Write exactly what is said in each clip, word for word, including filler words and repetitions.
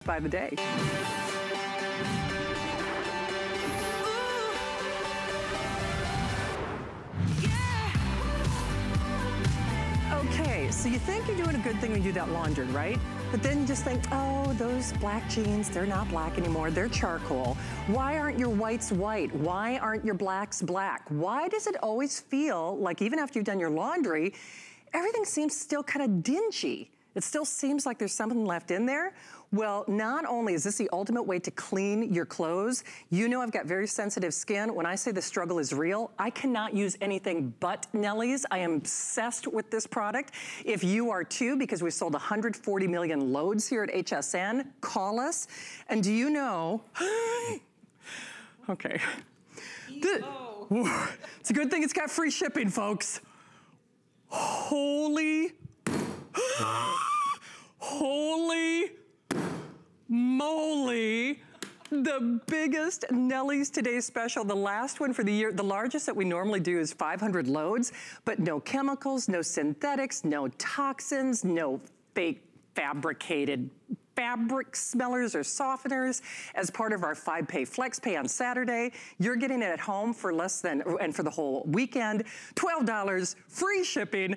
by the day. Okay, so you think you're doing a good thing when you do that laundry, right? But then you just think, oh, those black jeans, they're not black anymore, they're charcoal. Why aren't your whites white? Why aren't your blacks black? Why does it always feel like even after you've done your laundry, everything seems still kind of dingy? It still seems like there's something left in there. Well, not only is this the ultimate way to clean your clothes, you know I've got very sensitive skin. When I say the struggle is real, I cannot use anything but Nellie's. I am obsessed with this product. If you are too, because we've sold one hundred forty million loads here at H S N, call us. And do you know, okay. The, it's a good thing it's got free shipping, folks. Holy, holy moly, the biggest Nellie's Today special, the last one for the year. The largest that we normally do is five hundred loads, but no chemicals, no synthetics, no toxins, no fake fabricated fabric smellers or softeners as part of our five pay flex pay on Saturday. You're getting it at home for less than, and for the whole weekend, twelve dollars, free shipping.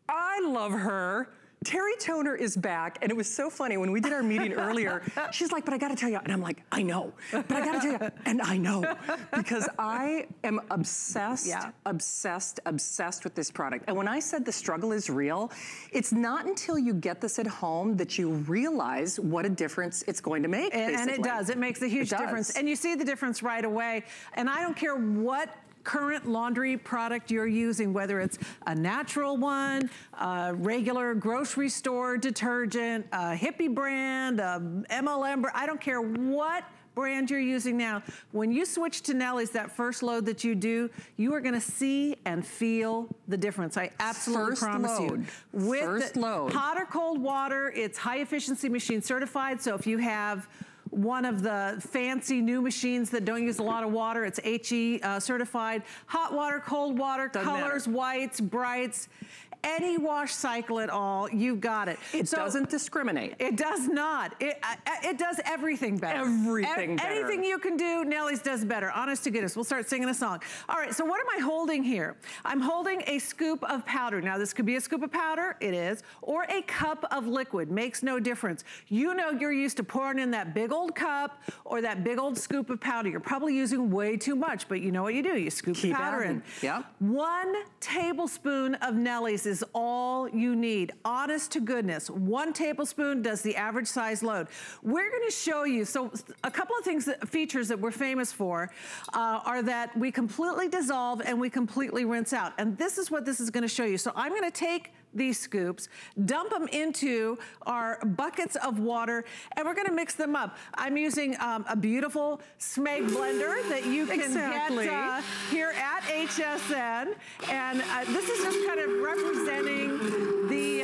I love her. Terry Toner is back, and it was so funny when we did our meeting earlier. She's like, but I gotta tell you, and I'm like, I know, but I gotta tell you, and I know, because I am obsessed, yeah. obsessed, obsessed with this product. And when I said the struggle is real, it's not until you get this at home that you realize what a difference it's going to make, And, and it does, it makes a huge difference. And you see the difference right away. And I don't care what current laundry product you're using, whether it's a natural one, a regular grocery store detergent, a hippie brand, a M L M brand, I don't care what brand you're using now. When you switch to Nellie's, that first load that you do, you are gonna see and feel the difference. I absolutely first promise load. you. With first the load. Hot or cold water, it's high efficiency machine certified, so if you have one of the fancy new machines that don't use a lot of water, it's H E uh, certified. Hot water, cold water, Doesn't colors, matter. whites, brights, any wash cycle at all, you got it. It so, doesn't discriminate. It does not. It, uh, it does everything better. Everything e better. Anything you can do, Nellie's does better. Honest to goodness, we'll start singing a song. All right, so what am I holding here? I'm holding a scoop of powder. Now, this could be a scoop of powder, it is, or a cup of liquid, makes no difference. You know you're used to pouring in that big old cup or that big old scoop of powder. You're probably using way too much, but you know what you do, you scoop Keep the powder adding. in. Yep. One tablespoon of Nellie's is all you need. Honest to goodness, one tablespoon does the average size load. We're gonna show you, so a couple of things, that, features that we're famous for uh, are that we completely dissolve and we completely rinse out. And this is what this is gonna show you. So I'm gonna take these scoops, dump them into our buckets of water, and we're gonna mix them up. I'm using um, a beautiful Smeg blender that you can exactly. get uh, here at H S N. And uh, this is just kind of representing the,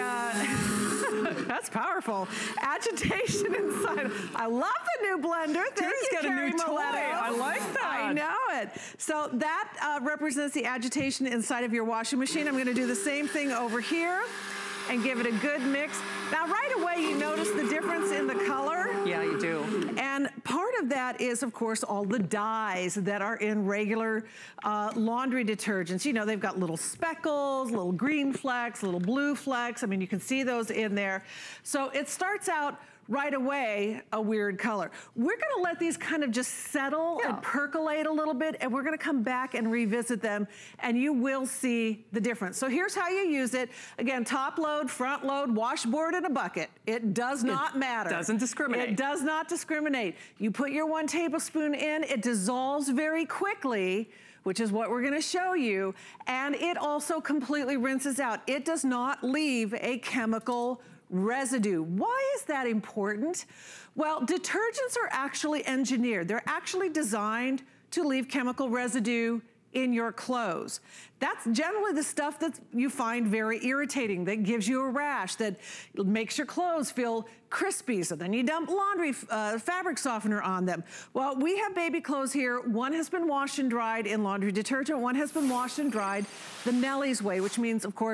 uh, that's powerful, agitation inside. I love the new blender. Thank Terry's you, got a Carrie new toy. Mileto. I like that. I know it. So that uh, represents the agitation inside of your washing machine. I'm gonna do the same thing over here and give it a good mix. Now, right away, you notice the difference in the color. Yeah, you do. And part of that is, of course, all the dyes that are in regular uh, laundry detergents. You know, they've got little speckles, little green flecks, little blue flecks. I mean, you can see those in there. So it starts out right away a weird color. We're gonna let these kind of just settle yeah. and percolate a little bit, and we're gonna come back and revisit them, and you will see the difference. So here's how you use it. Again, top load, front load, washboard, and a bucket. It does not it matter. Doesn't discriminate. It does not discriminate. You put your one tablespoon in, it dissolves very quickly, which is what we're gonna show you, and it also completely rinses out. It does not leave a chemical residue. Why is that important? Well, detergents are actually engineered. They're actually designed to leave chemical residue in your clothes. That's generally the stuff that you find very irritating, that gives you a rash, that makes your clothes feel crispy, so then you dump laundry uh, fabric softener on them. Well, we have baby clothes here. One has been washed and dried in laundry detergent. One has been washed and dried the Nellie's way, which means, of course,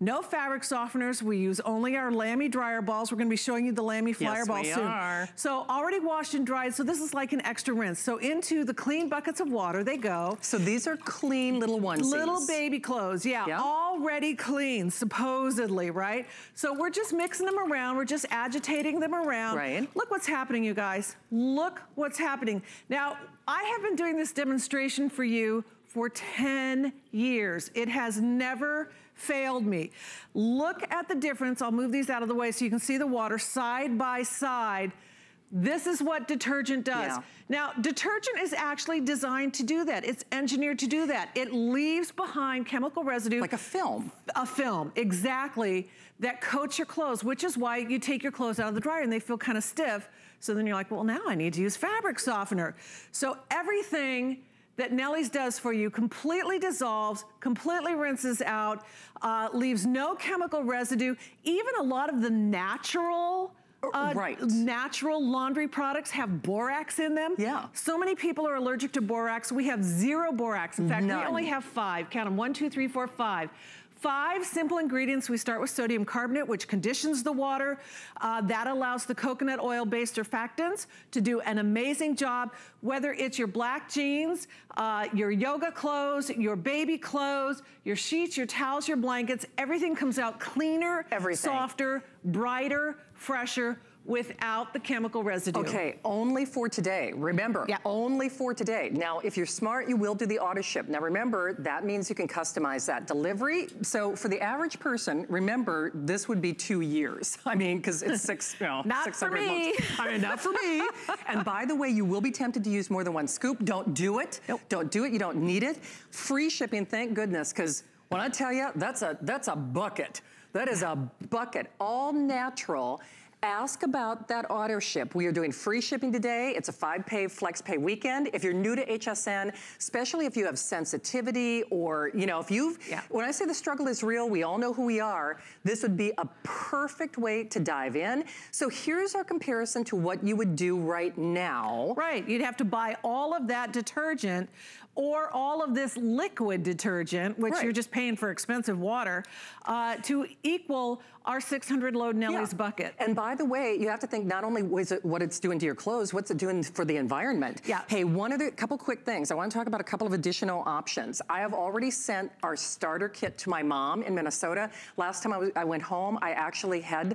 No fabric softeners. We use only our Lamy dryer balls. We're gonna be showing you the Lamy Flyer yes, ball we soon. Are. So already washed and dried, so this is like an extra rinse. So into the clean buckets of water they go. So these are clean little onesies. Little baby clothes, yeah, yeah. Already clean, supposedly, right? So we're just mixing them around. We're just agitating them around. Right. Look what's happening, you guys. Look what's happening. Now, I have been doing this demonstration for you for ten years. It has never failed me. Look at the difference. I'll move these out of the way so you can see the water side by side. This is what detergent does. Yeah. Now, detergent is actually designed to do that. It's engineered to do that. It leaves behind chemical residue. Like a film. A film, exactly, that coats your clothes, which is why you take your clothes out of the dryer and they feel kind of stiff. So then you're like, well, now I need to use fabric softener. So everything that Nellie's does for you completely dissolves, completely rinses out, uh, leaves no chemical residue. Even a lot of the natural Uh, right. natural laundry products have borax in them. Yeah. So many people are allergic to borax. We have zero borax. In fact, None. we only have five. Count them, one, two, three, four, five. Five simple ingredients. We start with sodium carbonate, which conditions the water. Uh, that allows the coconut oil-based surfactants to do an amazing job, whether it's your black jeans, uh, your yoga clothes, your baby clothes, your sheets, your towels, your blankets. Everything comes out cleaner, Everything. softer, brighter, fresher, without the chemical residue. Okay, only for today. Remember, yeah. only for today. Now, if you're smart, you will do the auto ship. Now remember, that means you can customize that delivery. So for the average person, remember, this would be two years. I mean, because it's six, you know, not six for hundred me. months. I mean, not for me. And by the way, you will be tempted to use more than one scoop. Don't do it. Nope. Don't do it, you don't need it. Free shipping, thank goodness, because when I tell you, that's a, that's a bucket. That is a bucket, all natural. Ask about that auto ship. We are doing free shipping today. It's a five pay flex pay weekend. If you're new to H S N, especially if you have sensitivity or, you know, if you've, yeah. when I say the struggle is real, we all know who we are. This would be a perfect way to dive in. So here's our comparison to what you would do right now. Right, you'd have to buy all of that detergent or all of this liquid detergent, which right. you're just paying for expensive water, uh, to equal our six hundred load Nellie's yeah. bucket. And by the way, you have to think not only is it what it's doing to your clothes, what's it doing for the environment? Yeah. Hey, one other couple quick things. I want to talk about a couple of additional options. I have already sent our starter kit to my mom in Minnesota. Last time I, was, I went home, I actually had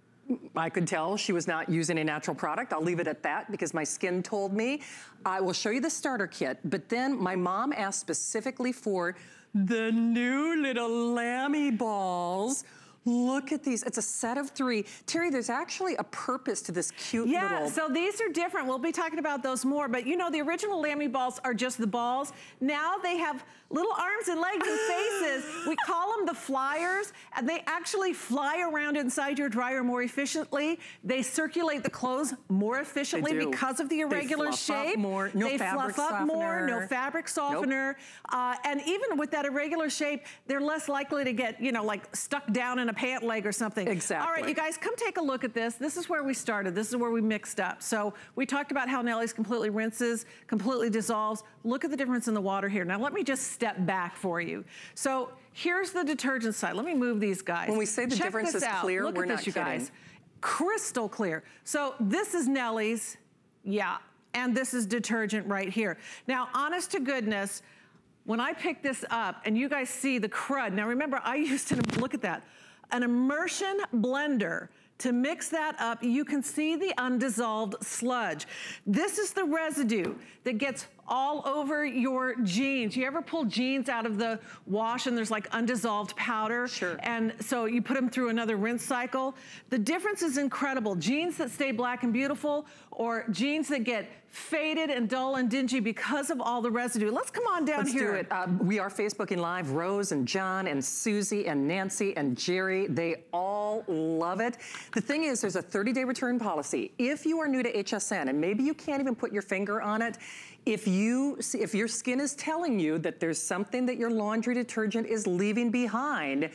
I could tell she was not using a natural product. I'll leave it at that because my skin told me. I will show you the starter kit, but then my mom asked specifically for the new little Lamy balls. Look at these, it's a set of three. Terry, there's actually a purpose to this cute yeah, little... Yeah, so these are different. We'll be talking about those more, but you know, the original Lamy balls are just the balls. Now they have little arms and legs and faces. We call them the flyers, and they actually fly around inside your dryer more efficiently. They circulate the clothes more efficiently because of the irregular they fluff shape. Up more. No they fabric fluff up softener. more, no fabric softener. Nope. Uh, and even with that irregular shape, they're less likely to get, you know, like stuck down in a pant leg or something. Exactly. All right, you guys, come take a look at this. This is where we started. This is where we mixed up. So we talked about how Nellie's completely rinses, completely dissolves. Look at the difference in the water here. Now let me just step back for you. So here's the detergent side. Let me move these guys. When we say the Check difference is out. clear, Look we're at not this, you kidding. guys. Crystal clear. So this is Nellie's, yeah, and this is detergent right here. Now, honest to goodness, when I pick this up and you guys see the crud, now remember I used to, look at that, an immersion blender to mix that up. You can see the undissolved sludge. This is the residue that gets all over your jeans. You ever pull jeans out of the wash and there's like undissolved powder? Sure. And so you put them through another rinse cycle. The difference is incredible. Jeans that stay black and beautiful or jeans that get faded and dull and dingy because of all the residue. Let's come on down Let's here. Let's do it. Uh, we are Facebooking Live. Rose and John and Susie and Nancy and Jerry, they all love it. The thing is, there's a thirty day return policy. If you are new to H S N and maybe you can't even put your finger on it, if you see, if your skin is telling you that there's something that your laundry detergent is leaving behind,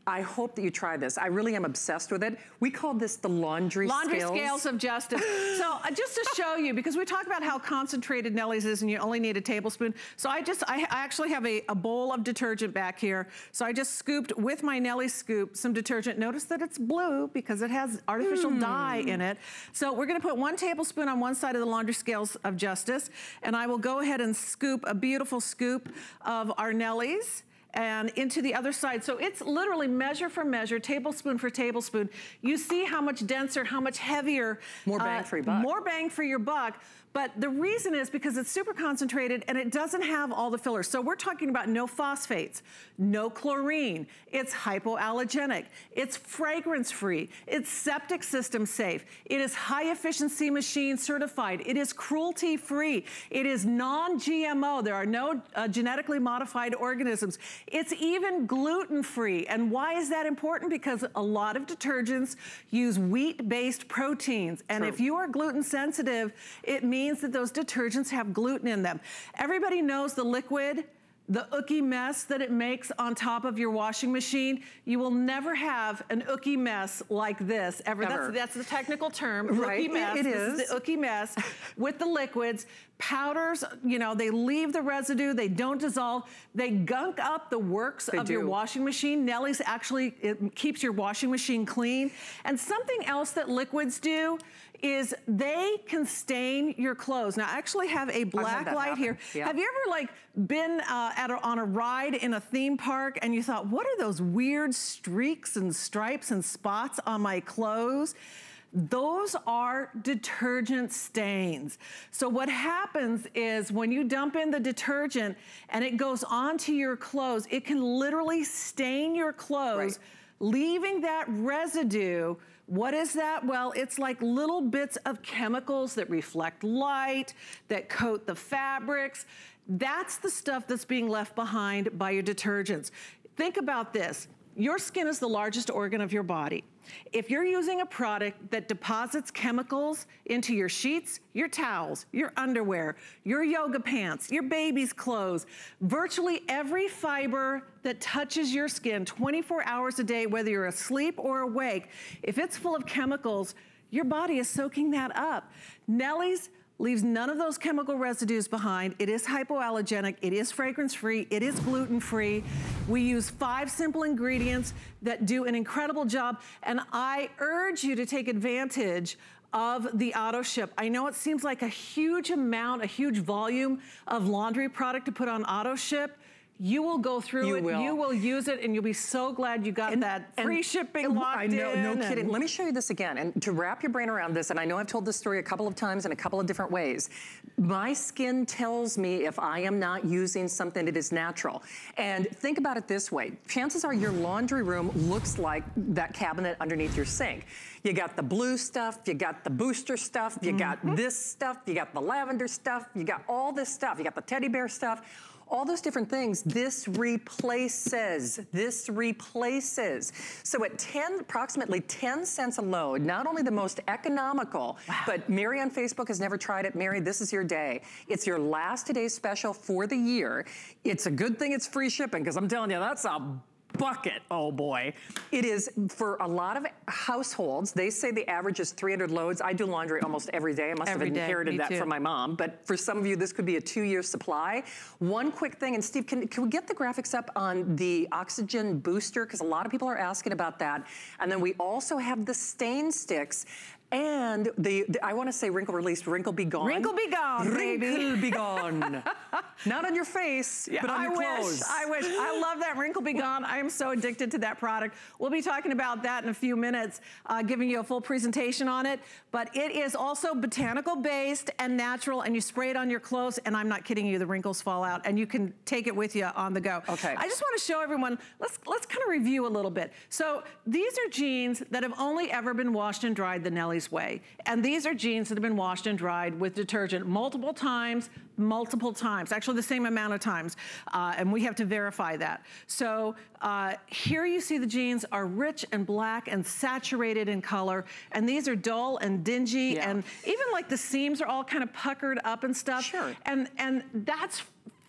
I hope that you try this. I really am obsessed with it. We call this the laundry, laundry scales. Laundry scales of justice. So uh, just to show you, because we talk about how concentrated Nellie's is and you only need a tablespoon. So I just, I, I actually have a, a bowl of detergent back here. So I just scooped with my Nellie's scoop some detergent. Notice that it's blue because it has artificial mm. dye in it. So we're gonna put one tablespoon on one side of the laundry scales of justice, and I will go ahead and scoop a beautiful scoop of our Nellie's and into the other side. So it's literally measure for measure, tablespoon for tablespoon. You see how much denser, how much heavier. More bang uh, for your buck. More bang for your buck. But the reason is because it's super concentrated and it doesn't have all the fillers. So we're talking about no phosphates, no chlorine. It's hypoallergenic. It's fragrance-free. It's septic system safe. It is high efficiency machine certified. It is cruelty-free. It is non-G M O. There are no uh, genetically modified organisms. It's even gluten-free. And why is that important? Because a lot of detergents use wheat-based proteins. And True. If you are gluten sensitive, it means means that those detergents have gluten in them. Everybody knows the liquid, the ooky mess that it makes on top of your washing machine. You will never have an ooky mess like this ever. ever. That's, that's the technical term, right. ooky mess. It, it is. This is the ooky mess with the liquids. Powders, you know, they leave the residue, they don't dissolve, they gunk up the works they of do. Your washing machine. Nellie's actually, it keeps your washing machine clean. And something else that liquids do is they can stain your clothes. Now, I actually have a black light happen. Here. Yeah. Have you ever like been uh, at a, on a ride in a theme park and you thought, what are those weird streaks and stripes and spots on my clothes? Those are detergent stains. So what happens is when you dump in the detergent and it goes onto your clothes, it can literally stain your clothes, right. leaving that residue. What is that? Well, it's like little bits of chemicals that reflect light, that coat the fabrics. That's the stuff that's being left behind by your detergents. Think about this. Your skin is the largest organ of your body. If you're using a product that deposits chemicals into your sheets, your towels, your underwear, your yoga pants, your baby's clothes, virtually every fiber that touches your skin twenty-four hours a day, whether you're asleep or awake, if it's full of chemicals, your body is soaking that up. Nellie's leaves none of those chemical residues behind. It is hypoallergenic, it is fragrance-free, it is gluten-free. We use five simple ingredients that do an incredible job, and I urge you to take advantage of the auto ship. I know it seems like a huge amount, a huge volume of laundry product to put on auto ship. You will go through you it, will. you will use it, and you'll be so glad you got and, that free and, shipping and, locked I know, in. no kidding. Let me show you this again, and to wrap your brain around this, and I know I've told this story a couple of times in a couple of different ways. My skin tells me if I am not using something that is natural. And think about it this way. Chances are your laundry room looks like that cabinet underneath your sink. You got the blue stuff, you got the booster stuff, you mm-hmm. got this stuff, you got the lavender stuff, you got all this stuff, you got the teddy bear stuff. All those different things, this replaces, this replaces. So at ten, approximately ten cents a load, not only the most economical, wow. but Mary on Facebook has never tried it. Mary, this is your day. It's your last today's special for the year. It's a good thing it's free shipping, because I'm telling you, that's a bucket, oh boy. It is for a lot of households. They say the average is three hundred loads. I do laundry almost every day. I must every have inherited that too. From my mom. But for some of you, this could be a two-year supply. One quick thing, and Steve, can, can we get the graphics up on the oxygen booster? Because a lot of people are asking about that. And then we also have the stain sticks. And the, the I want to say wrinkle release, wrinkle be gone. Wrinkle be gone, baby. Wrinkle be gone. Not on your face, yeah, but on I your wish, clothes. I wish. I love that wrinkle be gone. I am so addicted to that product. We'll be talking about that in a few minutes, uh, giving you a full presentation on it. But it is also botanical based and natural, and you spray it on your clothes, and I'm not kidding you, the wrinkles fall out, and you can take it with you on the go. Okay. I just want to show everyone, let's, let's kind of review a little bit. So these are jeans that have only ever been washed and dried the Nellie's way. And these are jeans that have been washed and dried with detergent multiple times, multiple times, actually the same amount of times. Uh, and we have to verify that. So uh, here you see the jeans are rich and black and saturated in color. And these are dull and dingy. Yeah. And even like the seams are all kind of puckered up and stuff. Sure. And, and that's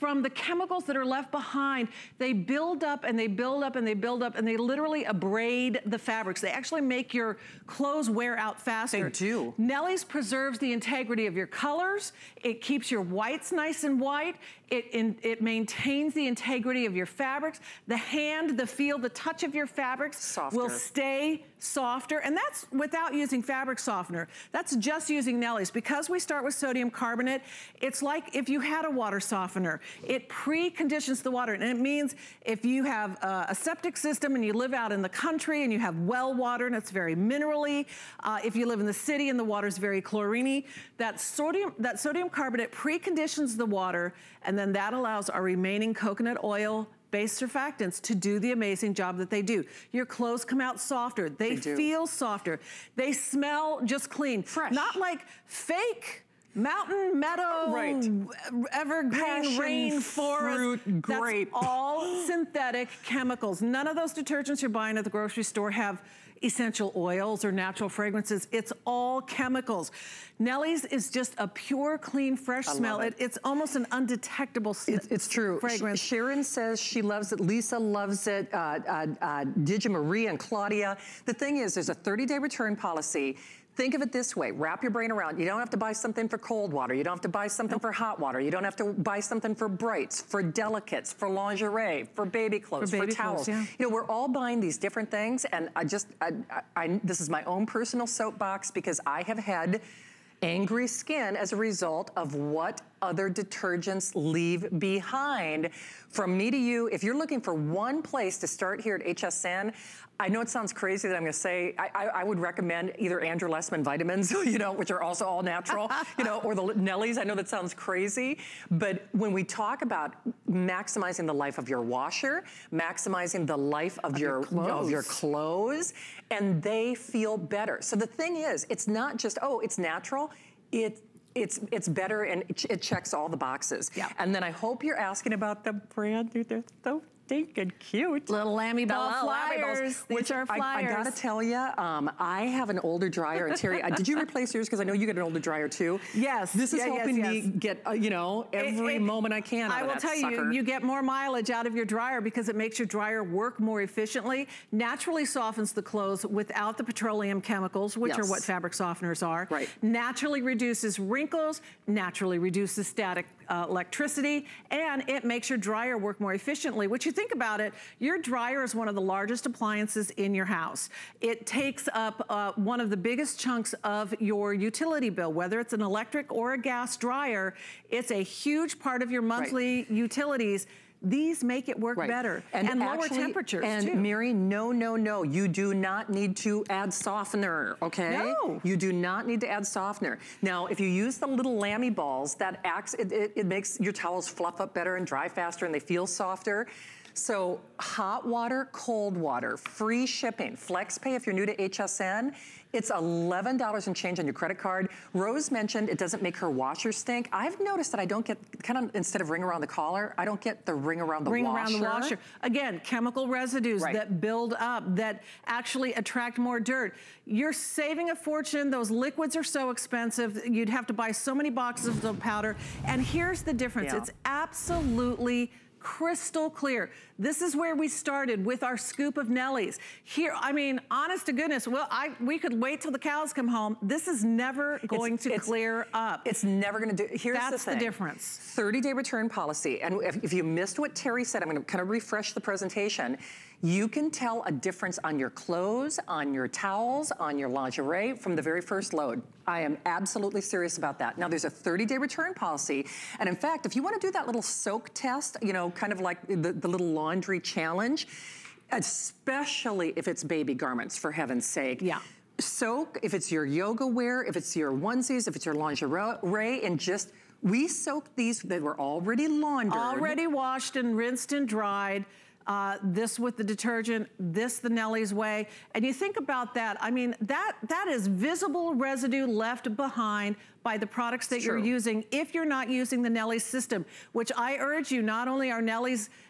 from the chemicals that are left behind. They build up and they build up and they build up and they literally abrade the fabrics. They actually make your clothes wear out faster. They do. Nellie's preserves the integrity of your colors. It keeps your whites nice and white. It, in, it maintains the integrity of your fabrics. The hand, the feel, the touch of your fabrics Softer. will stay softer. And that's without using fabric softener. That's just using Nellie's. Because we start with sodium carbonate, it's like if you had a water softener. It preconditions the water. And it means if you have a, a septic system and you live out in the country and you have well water and it's very minerally, uh, if you live in the city and the water's very chlorine-y, that sodium, that sodium carbonate preconditions the water, and then that allows our remaining coconut oil based surfactants to do the amazing job that they do. Your clothes come out softer. They, they feel softer. They smell just clean. Fresh. Not like fake mountain meadow, right. evergreen Passion rainforest. Fruit, grape. That's all synthetic chemicals. None of those detergents you're buying at the grocery store have essential oils or natural fragrances. It's all chemicals. Nellie's is just a pure, clean, fresh I smell. It. It, it's almost an undetectable it's, it's true. fragrance. Sh Sharon says she loves it. Lisa loves it. Uh, uh, uh, Digi Marie and Claudia. The thing is, there's a thirty day return policy. Think of it this way, wrap your brain around. You don't have to buy something for cold water. You don't have to buy something nope. for hot water. You don't have to buy something for brights, for delicates, for lingerie, for baby clothes, for, baby for towels. Clothes, yeah. You know, we're all buying these different things, and I just, I, I, I, this is my own personal soapbox because I have had angry skin as a result of what other detergents leave behind. From me to you, if you're looking for one place to start here at H S N, I know it sounds crazy that I'm gonna say, I, I, I would recommend either Andrew Lessman vitamins, you know, which are also all natural, you know, or the Nellie's. I know that sounds crazy, but when we talk about maximizing the life of your washer, maximizing the life of, of, your, your, clothes. of your clothes, and they feel better. So the thing is, it's not just, oh, it's natural, it, It's it's better and it, it checks all the boxes. Yeah. And then I hope you're asking about the brand new, they're so stinking cute. Little Lamy Ball the flyers. Balls, These which are flyers. I, I gotta tell you, um, I have an older dryer. And Terry, uh, did you replace yours? Because I know you get an older dryer too. Yes. This is yeah, helping yes, me yes. get, uh, you know, every it, it, moment I can out I of will that tell sucker. you, you get more mileage out of your dryer because it makes your dryer work more efficiently, naturally softens the clothes without the petroleum chemicals, which yes. are what fabric softeners are. Right. Naturally reduces wrinkles, naturally reduces static uh, electricity, and it makes your dryer work more efficiently. Which you think about it, your dryer is one of the largest appliances in your house. It takes up uh, one of the biggest chunks of your utility bill, whether it's an electric or a gas dryer. It's a huge part of your monthly right. utilities. These make it work right. better and, and lower actually, temperatures and too. Mary, no, no, no. You do not need to add softener, okay? No. You do not need to add softener. Now, if you use the little Lamy balls, that acts, it, it, it makes your towels fluff up better and dry faster and they feel softer. So hot water, cold water, free shipping, FlexPay if you're new to H S N. It's eleven dollars and change on your credit card. Rose mentioned it doesn't make her washer stink. I've noticed that I don't get, kind of instead of ring around the collar, I don't get the ring around the ring washer. Ring around the washer. Again, chemical residues right. that build up, that actually attract more dirt. You're saving a fortune. Those liquids are so expensive. You'd have to buy so many boxes of powder. And here's the difference. Yeah. It's absolutely crystal clear. This is where we started with our scoop of Nellie's. Here, I mean, honest to goodness, well, I we could wait till the cows come home. This is never going it's, to it's, clear up. It's never gonna do, here's That's the thing. the difference. thirty day return policy, and if, if you missed what Terry said, I'm gonna kind of refresh the presentation. You can tell a difference on your clothes, on your towels, on your lingerie from the very first load. I am absolutely serious about that. Now there's a thirty day return policy. And in fact, if you wanna do that little soak test, you know, kind of like the, the little laundry challenge, especially if it's baby garments, for heaven's sake. Yeah. Soak, if it's your yoga wear, if it's your onesies, if it's your lingerie, and just, we soak these that were already laundered. Already washed and rinsed and dried. Uh, this with the detergent, this the Nellie's way. And you think about that, I mean, that that is visible residue left behind by the products that you're using if you're not using the Nellie's system, which I urge you, not only are Nellie's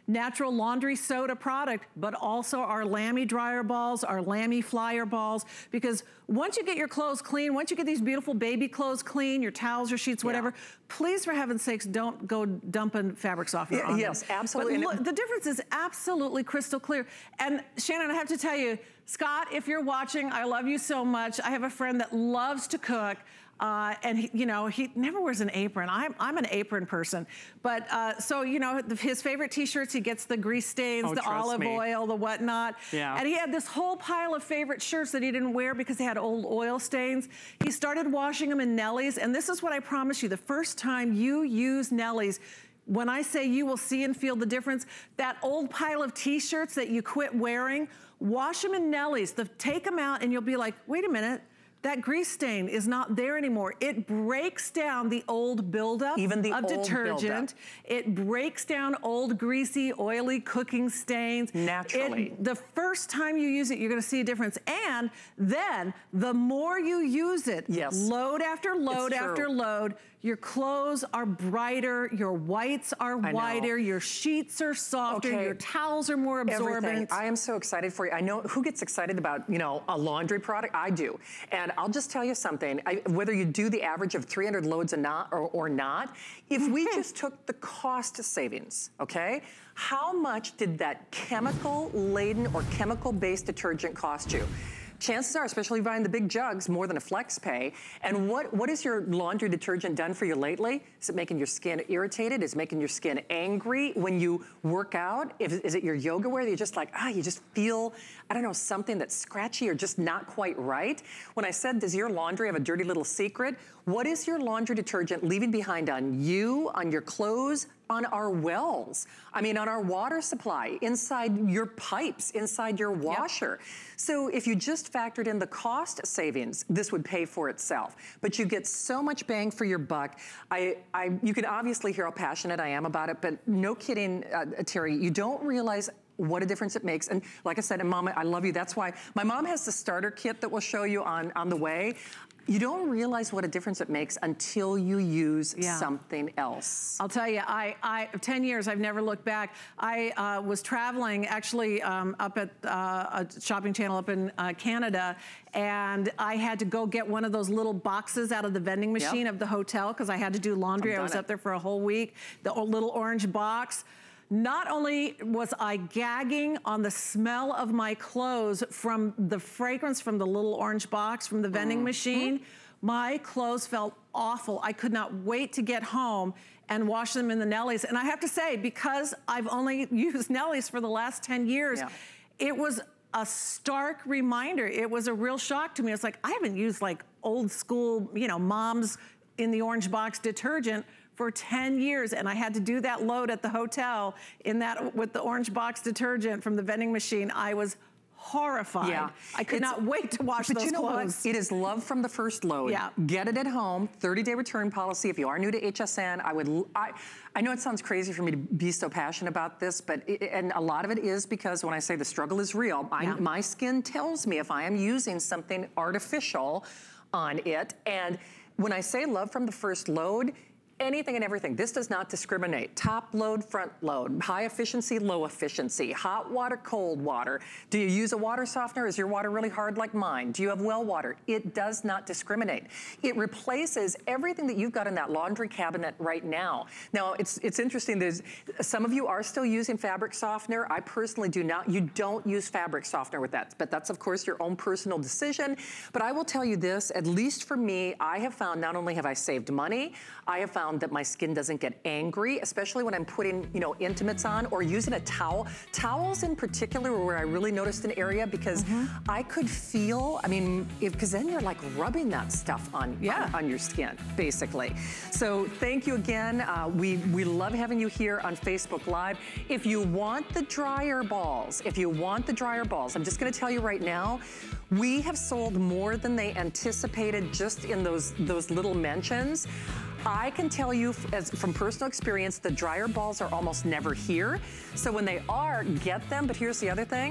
natural laundry soda product, but also our Lamy dryer balls, our Lamy flyer balls, because once you get your clothes clean, once you get these beautiful baby clothes clean, your towels, your sheets, whatever, yeah. please, for heaven's sakes, don't go dumping fabric softener yeah, on yes, them. absolutely. But look, the difference is absolutely crystal clear. And Shannon, I have to tell you, Scott, if you're watching, I love you so much. I have a friend that loves to cook. Uh, and he, you know, he never wears an apron. I'm, I'm an apron person. But uh, so, you know, his favorite t-shirts, he gets the grease stains, oh, the olive me. oil, the whatnot. Yeah. And he had this whole pile of favorite shirts that he didn't wear because they had old oil stains. He started washing them in Nellie's. And this is what I promise you, the first time you use Nellie's, when I say you will see and feel the difference, that old pile of t-shirts that you quit wearing, wash them in Nellie's. The, take them out and you'll be like, wait a minute. That grease stain is not there anymore. It breaks down the old buildup Even the of old detergent. Buildup. It breaks down old greasy, oily cooking stains. Naturally. It, the first time you use it, you're gonna see a difference. And then the more you use it, yes. load after load after load, your clothes are brighter, your whites are whiter, your sheets are softer, okay. your towels are more absorbent. Everything. I am so excited for you. I know who gets excited about, you know, a laundry product? I do. And I'll just tell you something, I, whether you do the average of three hundred loads or not, or, or not, if we just took the cost savings, okay? How much did that chemical-laden or chemical-based detergent cost you? Chances are, especially buying the big jugs, more than a flex pay. And what, what has your laundry detergent done for you lately? Is it making your skin irritated? Is it making your skin angry when you work out? If, is it your yoga wear that you're just like, ah, you just feel, I don't know, something that's scratchy or just not quite right? When I said, does your laundry have a dirty little secret? What is your laundry detergent leaving behind on you, on your clothes, on our wells? I mean, on our water supply, inside your pipes, inside your washer. Yep. So if you just factored in the cost savings, this would pay for itself. But you get so much bang for your buck. I, I, you can obviously hear how passionate I am about it, but no kidding, uh, Terry, you don't realize what a difference it makes. And like I said, and Mama, I love you. That's why my mom has the starter kit that we'll show you on, on the way. You don't realize what a difference it makes until you use yeah. something else. I'll tell you, I, I, ten years, I've never looked back. I uh, was traveling actually um, up at uh, a shopping channel up in uh, Canada, and I had to go get one of those little boxes out of the vending machine yep. of the hotel because I had to do laundry. I was it. up there for a whole week. The little orange box. Not only was I gagging on the smell of my clothes from the fragrance from the little orange box from the vending mm. machine, my clothes felt awful. I could not wait to get home and wash them in the Nellie's. And I have to say, because I've only used Nellie's for the last ten years, yeah. it was a stark reminder. It was a real shock to me. It's like, I haven't used like old school, you know, mom's in the orange box detergent for ten years, and I had to do that load at the hotel in that with the orange box detergent from the vending machine. I was horrified. Yeah. I could it's, not wait to wash but those you know clothes. What? It is love from the first load. Yeah. Get it at home, thirty day return policy. If you are new to H S N, I would, I, I know it sounds crazy for me to be so passionate about this, but, it, and a lot of it is because when I say the struggle is real, I, yeah. my skin tells me if I am using something artificial on it. And when I say love from the first load, anything and everything. This does not discriminate. Top load, front load, high efficiency, low efficiency, hot water, cold water. Do you use a water softener? Is your water really hard like mine? Do you have well water? It does not discriminate. It replaces everything that you've got in that laundry cabinet right now. Now, it's it's interesting. There's some of you are still using fabric softener. I personally do not. You don't use fabric softener with that, but that's of course your own personal decision. But I will tell you this, at least for me, I have found not only have I saved money, I have found that my skin doesn't get angry, especially when I'm putting, you know, intimates on or using a towel. Towels in particular were where I really noticed an area because mm-hmm. I could feel, I mean, because then you're like rubbing that stuff on, yeah. on, on your skin, basically. So thank you again. Uh, we, we love having you here on Facebook Live. If you want the dryer balls, if you want the dryer balls, I'm just gonna tell you right now, we have sold more than they anticipated just in those, those little mentions. I can tell you as, from personal experience, the dryer balls are almost never here. So when they are, get them. But here's the other thing.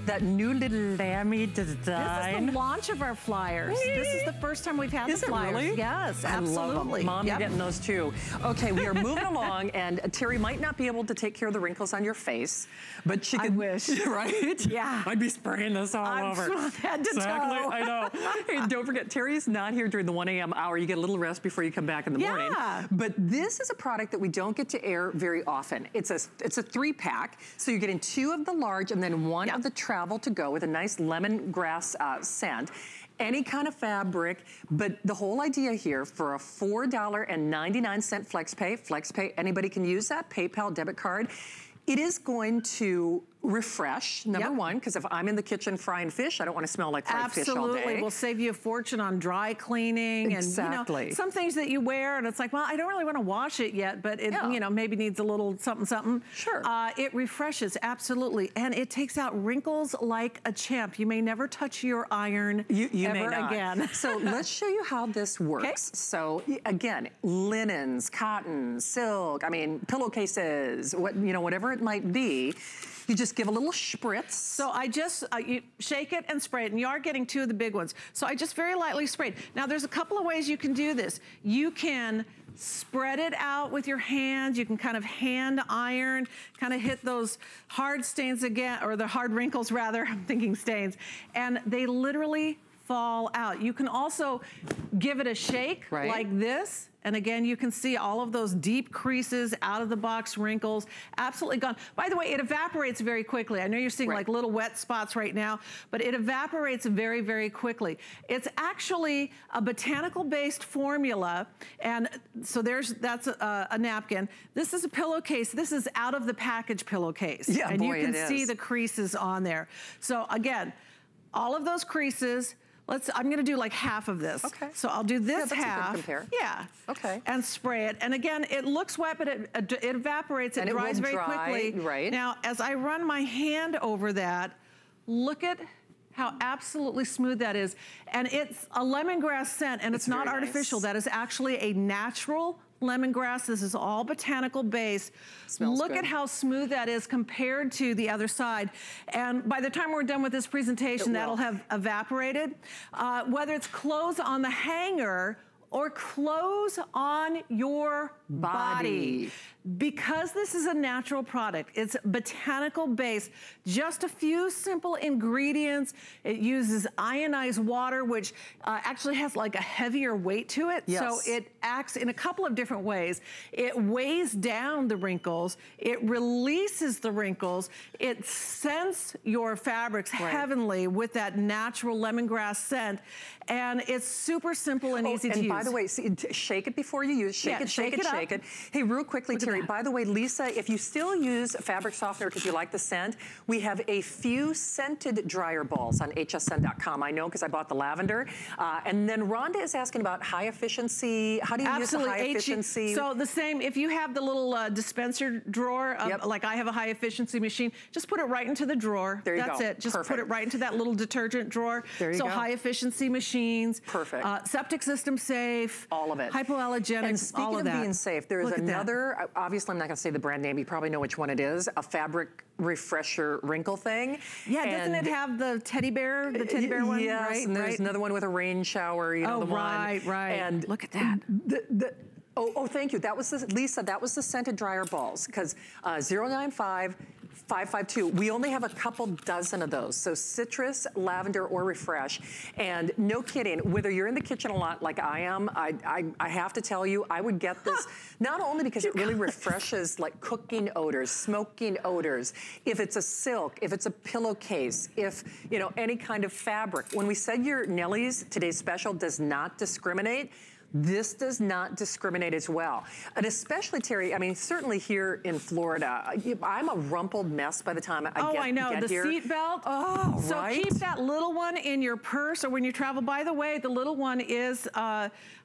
that new little lammy design. This is the launch of our flyers. This is the first time we've had is the flyers. It really? Yes, I absolutely. love them. Mom, yep. You're getting those too. Okay, we are moving along, and Terry might not be able to take care of the wrinkles on your face, but she could. I wish. Right? Yeah. I'd be spraying this all I'm over. Head to exactly. toe. I know. Hey, don't forget, Terry's not here during the one A M hour. You get a little rest before you come back in the yeah. morning. But this is a product that we don't get to air very often. It's a it's a three pack, so you're getting two of the large and then one yeah. of the travel to go with a nice lemongrass uh, scent. Any kind of fabric, but the whole idea here for a four ninety-nine FlexPay, FlexPay, anybody can use that, PayPal, debit card. It is going to refresh, number yep. one, because if I'm in the kitchen frying fish, I don't want to smell like fried Absolutely. fish all day. Absolutely, we'll save you a fortune on dry cleaning. Exactly. And, you know, some things that you wear and it's like, well, I don't really want to wash it yet, but it, yeah. you know, maybe needs a little something, something. Sure. Uh, it refreshes, absolutely. And it takes out wrinkles like a champ. You may never touch your iron you, you ever may not. again. So let's show you how this works. Okay. So again, linens, cotton, silk, I mean, pillowcases, what, you know, whatever it might be. You just give a little spritz. So I just, uh, you shake it and spray it, and you are getting two of the big ones. So I just very lightly sprayed. Now there's a couple of ways you can do this. You can spread it out with your hands. You can kind of hand iron, kind of hit those hard stains again, or the hard wrinkles rather, I'm thinking stains, and they literally fall out. You can also give it a shake right. like this. And again, you can see all of those deep creases, out of the box wrinkles, absolutely gone. By the way, it evaporates very quickly. I know you're seeing right. like little wet spots right now, but it evaporates very, very quickly. It's actually a botanical-based formula, and so there's that's a, a napkin. This is a pillowcase. This is out of the package pillowcase. Yeah, and boy, you can it see is. the creases on there. So again, all of those creases. Let's, I'm gonna do like half of this. Okay. So I'll do this yeah, that's half. A good compare. Yeah. Okay. And spray it. And again, it looks wet, but it, it evaporates, it and dries it will very dry, quickly. Right. Now, as I run my hand over that, look at how absolutely smooth that is. And it's a lemongrass scent, and it's, it's not artificial. Nice. That is actually a natural lemongrass. This is all botanical base. Smells Look good. at how smooth that is compared to the other side. And by the time we're done with this presentation, that'll have evaporated. Uh, whether it's clothes on the hanger or clothes on your body. body. Because this is a natural product, it's botanical based, just a few simple ingredients. It uses ionized water, which uh, actually has like a heavier weight to it. Yes. So it acts in a couple of different ways. It weighs down the wrinkles, it releases the wrinkles, it scents your fabrics right. heavenly with that natural lemongrass scent. And it's super simple and oh, easy and to use. And by the way, see, shake it before you use. Shake yeah, it, shake, shake it, it shake it. Hey, real quickly, Look Terry, by the way, Lisa, if you still use fabric softener because you like the scent, we have a few scented dryer balls on H S N dot com. I know because I bought the lavender. Uh, and then Rhonda is asking about high efficiency. How do you Absolutely. use the high efficiency? So the same, if you have the little uh, dispenser drawer, of, yep. like I have a high efficiency machine, just put it right into the drawer. There you That's go. it. Just Perfect. put it right into that little detergent drawer. There you so go. high efficiency machines. Perfect. Uh, septic system safe. All of it. Hypoallergenic, and speaking all of, of that. being safe, there is another, obviously I'm not gonna say the brand name, you probably know which one it is, a fabric refresher wrinkle thing. Yeah, and doesn't it have the teddy bear, the teddy bear one? Yes, right, and there's right. another one with a rain shower, you know, oh, the one. right, right. And look at that. The, the, oh, oh, thank you. That was the, Lisa, that was the scented dryer balls, because uh, zero nine five, five five two. We only have a couple dozen of those. So citrus, lavender, or refresh. And no kidding, whether you're in the kitchen a lot like I am, I, I, I have to tell you, I would get this, not only because it really refreshes like cooking odors, smoking odors, if it's a silk, if it's a pillowcase, if, you know, any kind of fabric. When we said your Nellie's Today's Special does not discriminate, this does not discriminate as well. And especially, Terry, I mean, certainly here in Florida, I'm a rumpled mess by the time I oh, get, I know. get the here. seat belt. Oh, so right? keep that little one in your purse or when you travel. By the way, the little one is uh,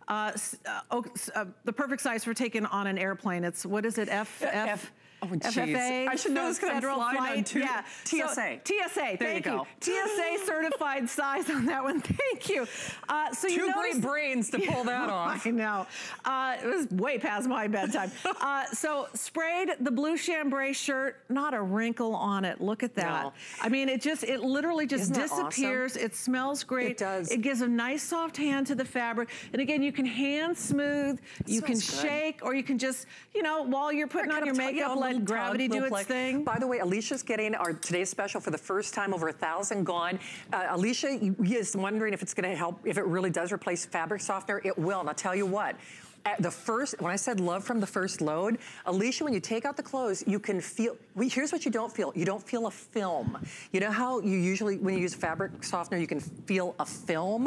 uh, uh, oh, uh, the perfect size for taking on an airplane. It's, what is it, F? F, F Oh, F F A, I should know this because I'm flying flight. on two, yeah. T S A. So, T S A, there thank you. you. Go. T S A certified size on that one, thank you. Uh, so Two you great brains to pull that off. I know. Uh, it was way past my bedtime. uh, so sprayed the blue chambray shirt, not a wrinkle on it. Look at that. No. I mean, it just, it literally just Isn't disappears. Awesome? It smells great. It does. It gives a nice soft hand to the fabric. And again, you can hand smooth, it you can good. shake, or you can just, you know, while you're putting on your makeup, yeah, let gravity tug, do its thing. By the way, Alicia's getting our today's special for the first time, over a thousand gone. Uh, Alicia is wondering if it's gonna help, if it really does replace fabric softener. It will, and I'll tell you what. At the first, when I said love from the first load, Alicia, when you take out the clothes, you can feel, here's what you don't feel. You don't feel a film. You know how you usually, when you use fabric softener, you can feel a film?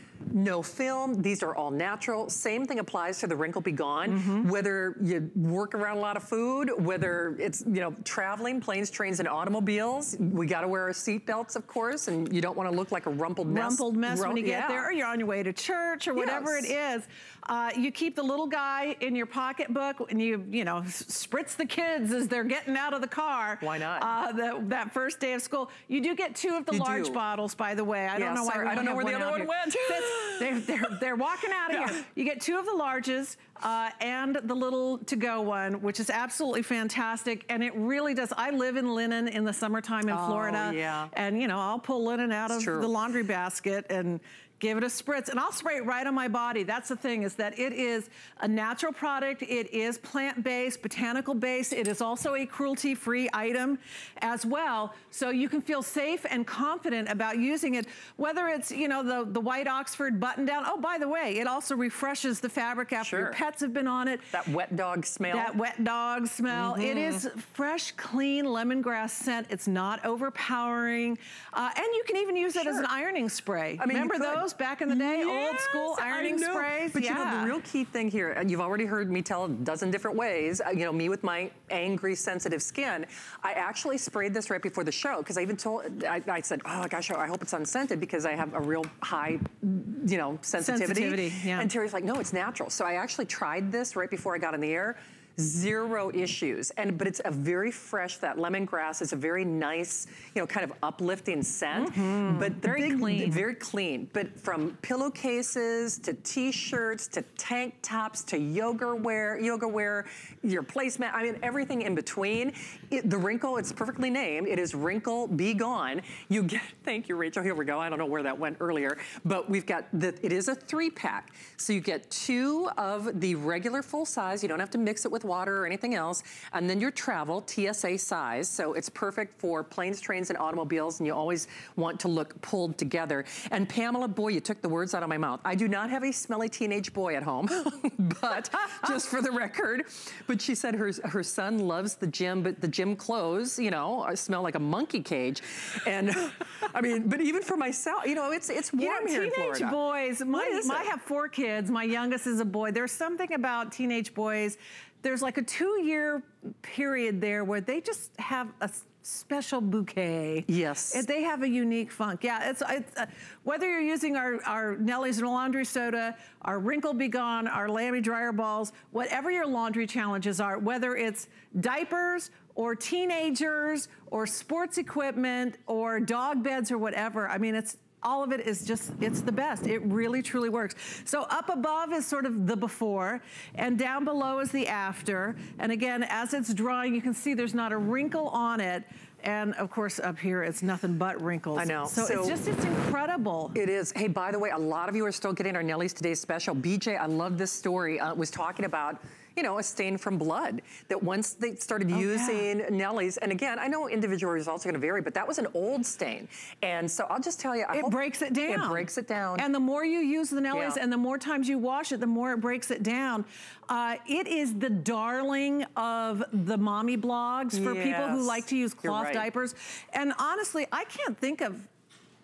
No film, these are all natural. Same thing applies to the Wrinkle Be Gone. Mm-hmm. Whether you work around a lot of food, whether it's, you know, traveling, planes, trains, and automobiles, we gotta wear our seatbelts, of course, and you don't wanna look like a rumpled mess. Rumpled mess Rum when you get yeah. there, or you're on your way to church, or whatever yes. it is. Uh, you keep the little guy in your pocketbook, and you, you know, spritz the kids as they're getting out of the car. Why not? Uh, the, that first day of school. You do get two of the you large do. bottles, by the way. I yeah, don't know sorry, why we I don't know where the other one here. went. they're, they're, they're walking out of yeah. here. You get two of the larges uh, and the little to-go one, which is absolutely fantastic. And it really does. I live in linen in the summertime in oh, Florida. Yeah. And, you know, I'll pull linen out it's of true. the laundry basket and give it a spritz, and I'll spray it right on my body. That's the thing, is that it is a natural product. It is plant-based, botanical-based. It is also a cruelty-free item as well. So you can feel safe and confident about using it, whether it's, you know, the, the white Oxford button-down. Oh, by the way, it also refreshes the fabric after sure. your pets have been on it. That wet dog smell. That wet dog smell. Mm-hmm. It is fresh, clean lemongrass scent. It's not overpowering. Uh, and you can even use sure. it as an ironing spray. I mean, remember those? Back in the day, yes, old school ironing sprays. But yeah. you know, the real key thing here, and you've already heard me tell a dozen different ways, uh, you know, me with my angry, sensitive skin, I actually sprayed this right before the show, because I even told, I, I said, oh gosh, I hope it's unscented, because I have a real high, you know, sensitivity. Sensitivity, yeah. And Terry's like, no, it's natural. So I actually tried this right before I got on the air. Zero issues, and but it's a very fresh, that lemongrass is a very nice, you know, kind of uplifting scent, mm-hmm. but the very big, clean. Very clean, but from pillowcases to t-shirts to tank tops to yoga wear, yoga wear, your placemat, I mean, everything in between. It, the Wrinkle, it's perfectly named, it is Wrinkle Be Gone. You get, thank you, Rachel, here we go, I don't know where that went earlier, but we've got, the, it is a three pack, so you get two of the regular full size, you don't have to mix it with water or anything else, and then your travel T S A size, so it's perfect for planes, trains, and automobiles, and you always want to look pulled together. And Pamela, boy, you took the words out of my mouth. I do not have a smelly teenage boy at home, but just for the record, but she said her, her son loves the gym, but the gym clothes, you know, smell like a monkey cage. And I mean, but even for myself, you know, it's it's warm you know, here in Florida. Teenage boys, my, my, I have four kids, my youngest is a boy. There's something about teenage boys, there's like a two-year period there where they just have a special bouquet. Yes. They have a unique funk. Yeah, it's, it's uh, whether you're using our, our Nellie's laundry soda, our Wrinkle Be Gone, our Lamy dryer balls, whatever your laundry challenges are, whether it's diapers or teenagers or sports equipment or dog beds or whatever, I mean, it's all of it is just, it's the best. It really, truly works. So up above is sort of the before, and down below is the after. And again, as it's drying, you can see there's not a wrinkle on it. And of course, up here, it's nothing but wrinkles. I know. So, so it's just, it's incredible. It is. Hey, by the way, a lot of you are still getting our Nellie's Today special. B J, I love this story, uh, was talking about, you know, a stain from blood, that once they started oh, using yeah. Nellie's, and again, I know individual results are gonna vary, but that was an old stain. And so I'll just tell you, I It hope breaks it down. It breaks it down. And the more you use the Nellie's yeah. and the more times you wash it, the more it breaks it down. Uh, it is the darling of the mommy blogs for yes. people who like to use cloth right. diapers. And honestly, I can't think of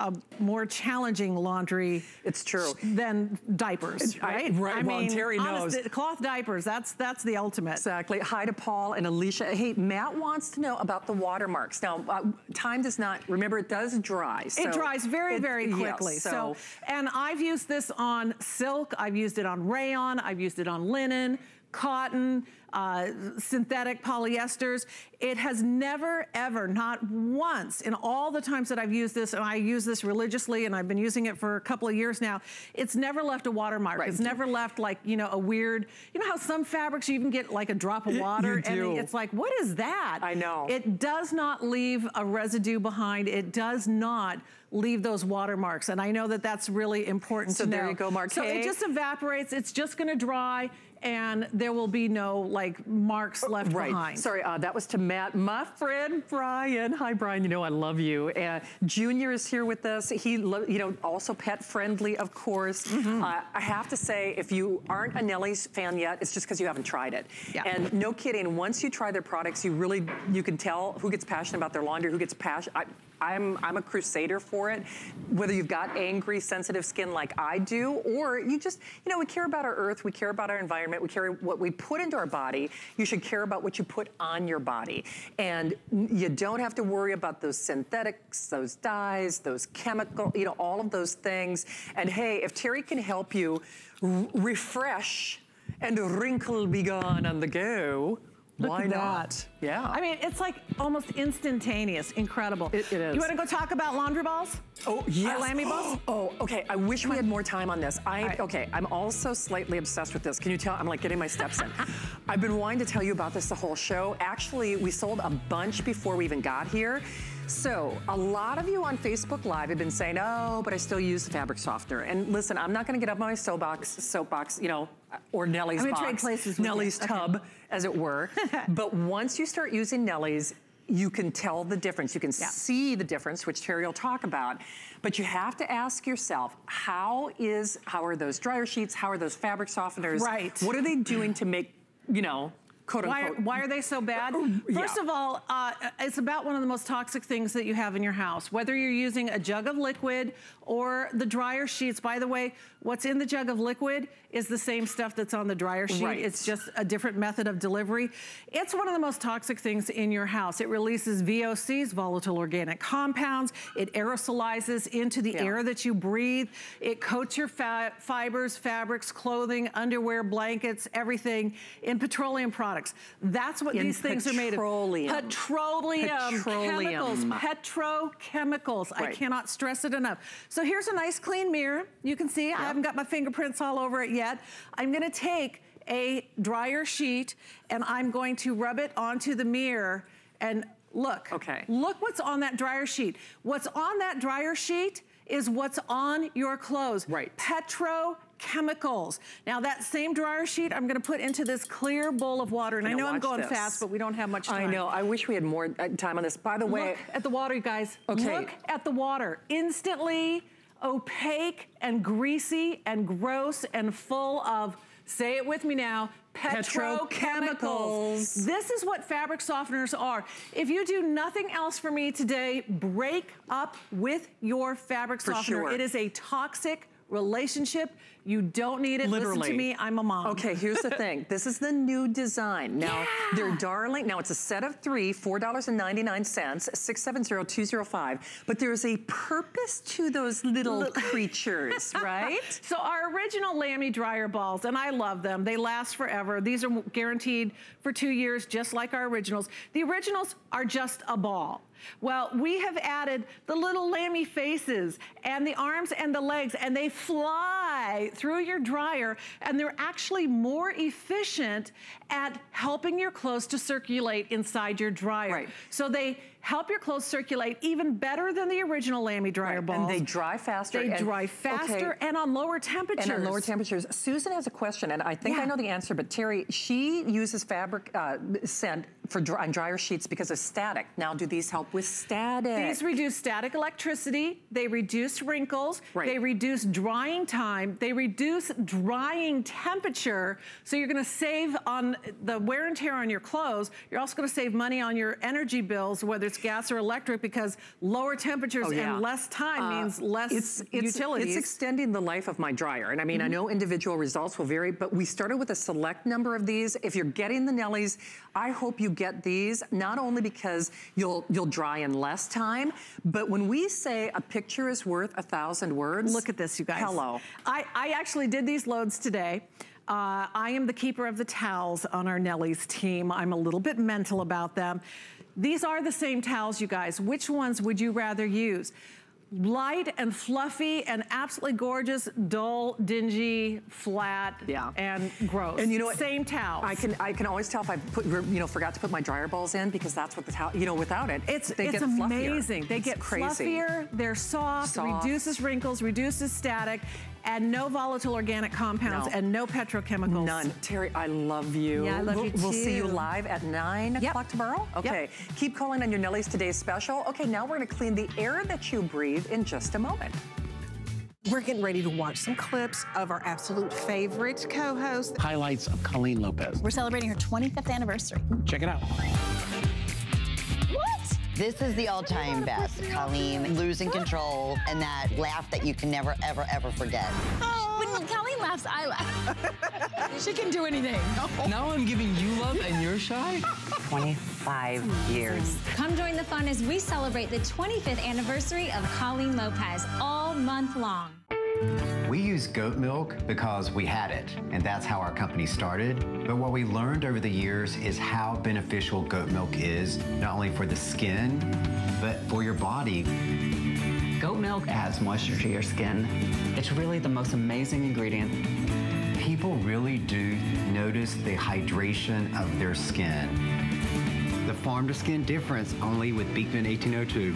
a more challenging laundry. It's true. Than diapers, right? I, right, I well, mean, Terry knows. Honest, cloth diapers, that's that's the ultimate. Exactly. Hi to Paul and Alicia. Hey, Matt wants to know about the watermarks. Now, uh, time does not, remember, it does dry. So it dries very, it, very quickly. Yes, so. so, and I've used this on silk, I've used it on rayon, I've used it on linen, cotton, uh, synthetic polyesters. It has never, ever, not once in all the times that I've used this, and I use this religiously, and I've been using it for a couple of years now, it's never left a watermark. Right. It's never left like, you know, a weird, you know how some fabrics you even get like a drop of water, you do. and it's like, what is that? I know. It does not leave a residue behind. It does not leave those watermarks, and I know that that's really important so to know. So there you go, Mark. So it just evaporates, it's just gonna dry, and there will be no like marks left right. behind. Sorry, uh, that was to Matt. My friend Brian. Hi, Brian. You know I love you. Uh, Junior is here with us. He, you know, also pet friendly, of course. Mm-hmm. uh, I have to say, if you aren't a Nellie's fan yet, it's just because you haven't tried it. Yeah. And no kidding, once you try their products, you really, you can tell who gets passionate about their laundry, who gets passionate. I'm, I'm a crusader for it. Whether you've got angry, sensitive skin like I do, or you just, you know, we care about our earth, we care about our environment, we care what we put into our body. You should care about what you put on your body. And you don't have to worry about those synthetics, those dyes, those chemical, you know, all of those things. And hey, if Terry can help you refresh and wrinkle be gone on the go, Look why at not? That. Yeah. I mean, it's like almost instantaneous. Incredible. It, it is. You want to go talk about laundry balls? Oh, yes. Our Lamy balls? Oh, okay. I wish we had more time on this. I right. Okay, I'm also slightly obsessed with this. Can you tell? I'm like getting my steps in. I've been wanting to tell you about this the whole show. Actually, we sold a bunch before we even got here. So a lot of you on Facebook Live have been saying, oh, but I still use the fabric softener. And listen, I'm not going to get up on my soapbox, soapbox, you know, or Nellie's I'm box, trade places Nellie's with tub, okay. as it were. But once you start using Nellie's, you can tell the difference. You can yeah. see the difference, which Terry will talk about. But you have to ask yourself, how is, how are those dryer sheets? How are those fabric softeners? Right. What are they doing to make, you know, quote why, unquote. Why are they so bad? First yeah. of all, uh, it's about one of the most toxic things that you have in your house. Whether you're using a jug of liquid or the dryer sheets. By the way, what's in the jug of liquid is the same stuff that's on the dryer sheet. Right. It's just a different method of delivery. It's one of the most toxic things in your house. It releases V O Cs, volatile organic compounds. It aerosolizes into the yeah. air that you breathe. It coats your fa fibers, fabrics, clothing, underwear, blankets, everything in petroleum products. That's what in these things are made of. Petroleum. Petroleum. Petroleum. Chemicals. Petrochemicals. Right. I cannot stress it enough. So here's a nice clean mirror. You can see yep. I haven't got my fingerprints all over it yet. I'm gonna take a dryer sheet and I'm going to rub it onto the mirror and look. Okay. Look what's on that dryer sheet. What's on that dryer sheet is what's on your clothes. Right. Petrochemicals. Now that same dryer sheet I'm gonna put into this clear bowl of water. And I know I'm going this. fast, but we don't have much time. I know, I wish we had more time on this. By the way. Look at the water, you guys. Okay. Look at the water. Instantly opaque and greasy and gross and full of, say it with me now, petrochemicals. Petrochemicals. This is what fabric softeners are. If you do nothing else for me today, break up with your fabric For softener. sure. It is a toxic relationship. You don't need it. Literally. Listen to me, I'm a mom. Okay, here's the thing. This is the new design. Now, yeah. they're darling. Now, it's a set of three, four ninety-nine, six seven zero, two zero five. But there's a purpose to those little creatures, right? So our original Lamy dryer balls, and I love them. They last forever. These are guaranteed for two years, just like our originals. The originals are just a ball. Well, we have added the little Lamy faces and the arms and the legs, and they fly through your dryer, and they're actually more efficient at helping your clothes to circulate inside your dryer. Right. So they help your clothes circulate even better than the original Lamy dryer right. balls. And they dry faster. They and, dry faster okay. and on lower temperatures. And on lower temperatures. Susan has a question, and I think yeah. I know the answer, but Terry, she uses fabric uh, scent for dry, on dryer sheets because of static. Now, do these help with static? These reduce static electricity. They reduce wrinkles. Right. They reduce drying time. They reduce drying temperature. So you're gonna save on the wear and tear on your clothes. You're also gonna save money on your energy bills, whether it's it's gas or electric, because lower temperatures oh, yeah. and less time uh, means less it's, it's, utilities. It's extending the life of my dryer. And I mean, mm-hmm. I know individual results will vary, but we started with a select number of these. If you're getting the Nellies, I hope you get these, not only because you'll, you'll dry in less time, but when we say a picture is worth a thousand words. Look at this, you guys. Hello. I, I actually did these loads today. Uh, I am the keeper of the towels on our Nellies team. I'm a little bit mental about them. These are the same towels, you guys. Which ones would you rather use? Light and fluffy and absolutely gorgeous, dull, dingy, flat, yeah. and gross. And you know what? Same towels. I can I can always tell if I put you know forgot to put my dryer balls in, because that's what the towel, you know, without it, it's they it's get amazing. Fluffier. They it's get crazy. fluffier. They're soft, soft, reduces wrinkles, reduces static, and no volatile organic compounds, no. and no petrochemicals. None. Terry, I love you. Yeah, I love we'll, you too. We'll see you live at nine yep. o'clock tomorrow. Okay. Yep. Keep calling on your Nellies Today special. Okay, now we're going to clean the air that you breathe in just a moment. We're getting ready to watch some clips of our absolute favorite co-host. Highlights of Colleen Lopez. We're celebrating her twenty-fifth anniversary. Check it out. What? This is the all-time best. Colleen losing control and that laugh that you can never, ever, ever forget. When Colleen laughs, I laugh. She can do anything. Now I'm giving you love and you're shy? twenty-five years. Come join the fun as we celebrate the twenty-fifth anniversary of Colleen Lopez all month long. We use goat milk because we had it, and that's how our company started. But what we learned over the years is how beneficial goat milk is, not only for the skin, but for your body. Goat milk adds moisture to your skin. It's really the most amazing ingredient. People really do notice the hydration of their skin. The farm to skin difference only with Beekman eighteen oh two.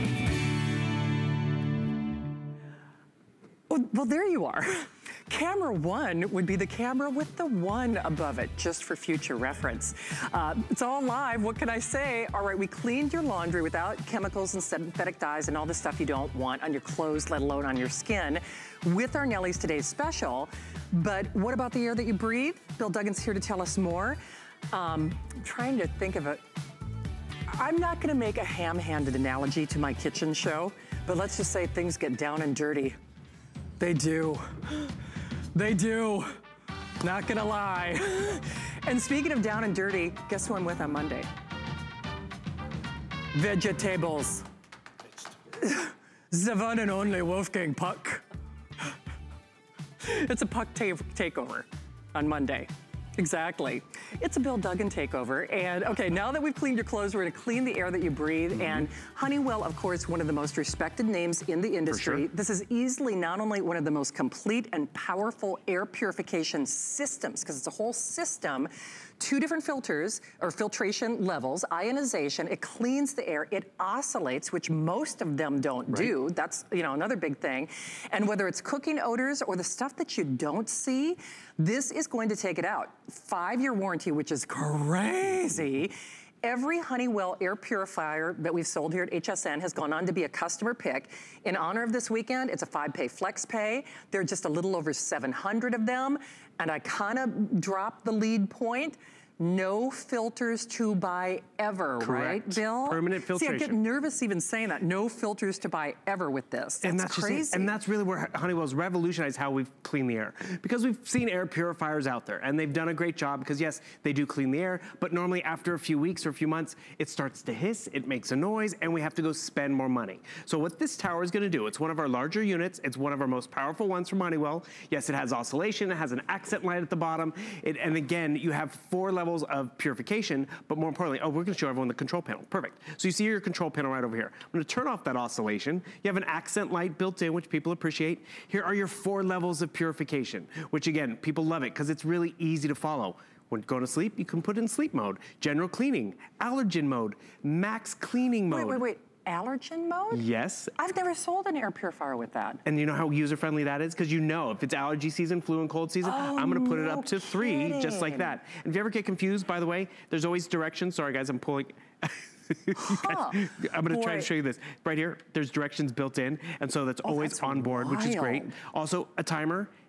Well, there you are. Camera one would be the camera with the one above it, just for future reference. Uh, it's all live, what can I say? All right, we cleaned your laundry without chemicals and synthetic dyes and all the stuff you don't want on your clothes, let alone on your skin, with our Nellies Today special. But what about the air that you breathe? Bill Duggan's here to tell us more. Um, I'm trying to think of it. I'm not gonna make a ham-handed analogy to my kitchen show, but let's just say things get down and dirty. They do. They do. Not gonna lie. And speaking of down and dirty, guess who I'm with on Monday? Vegetables. The one and only Wolfgang Puck. It's a Puck ta takeover on Monday. Exactly. It's a Bill Duggan takeover. And okay, now that we've cleaned your clothes, we're gonna clean the air that you breathe. Mm-hmm. And Honeywell, of course, one of the most respected names in the industry. Sure. This is easily not only one of the most complete and powerful air purification systems, because it's a whole system, two different filters or filtration levels, ionization, it cleans the air, it oscillates, which most of them don't right. do. That's, you know, another big thing. And whether it's cooking odors or the stuff that you don't see, this is going to take it out. Five-year warranty, which is crazy. Every Honeywell air purifier that we've sold here at H S N has gone on to be a customer pick. In honor of this weekend, it's a five-pay flex pay. There are just a little over seven hundred of them. And I kind of dropped the lead point. No filters to buy ever, Correct. Right, Bill? Permanent filtration. See, I get nervous even saying that. No filters to buy ever with this. That's, and that's crazy. Just, and that's really where Honeywell's revolutionized how we've cleaned the air. Because we've seen air purifiers out there, and they've done a great job because, yes, they do clean the air, but normally after a few weeks or a few months, it starts to hiss, it makes a noise, and we have to go spend more money. So what this tower is gonna do, it's one of our larger units, it's one of our most powerful ones from Honeywell. Yes, it has oscillation, it has an accent light at the bottom, it, and again, you have four levels of purification, but more importantly, oh, we're gonna show everyone the control panel. Perfect. So you see your control panel right over here. I'm gonna turn off that oscillation. You have an accent light built in, which people appreciate. Here are your four levels of purification, which again, people love it because it's really easy to follow. When going to sleep, you can put it in sleep mode, general cleaning, allergen mode, max cleaning mode. Wait, wait, wait. Allergen mode? Yes. I've never sold an air purifier with that. And you know how user-friendly that is? Because you know if it's allergy season, flu and cold season, oh, I'm gonna put no it up to three, kidding. just like that. And if you ever get confused, by the way, there's always directions. Sorry guys, I'm pulling. Huh. guys, I'm gonna Boy. try to show you this. Right here, there's directions built in, and so that's oh, always that's on board, which is great. wild. Also, a timer.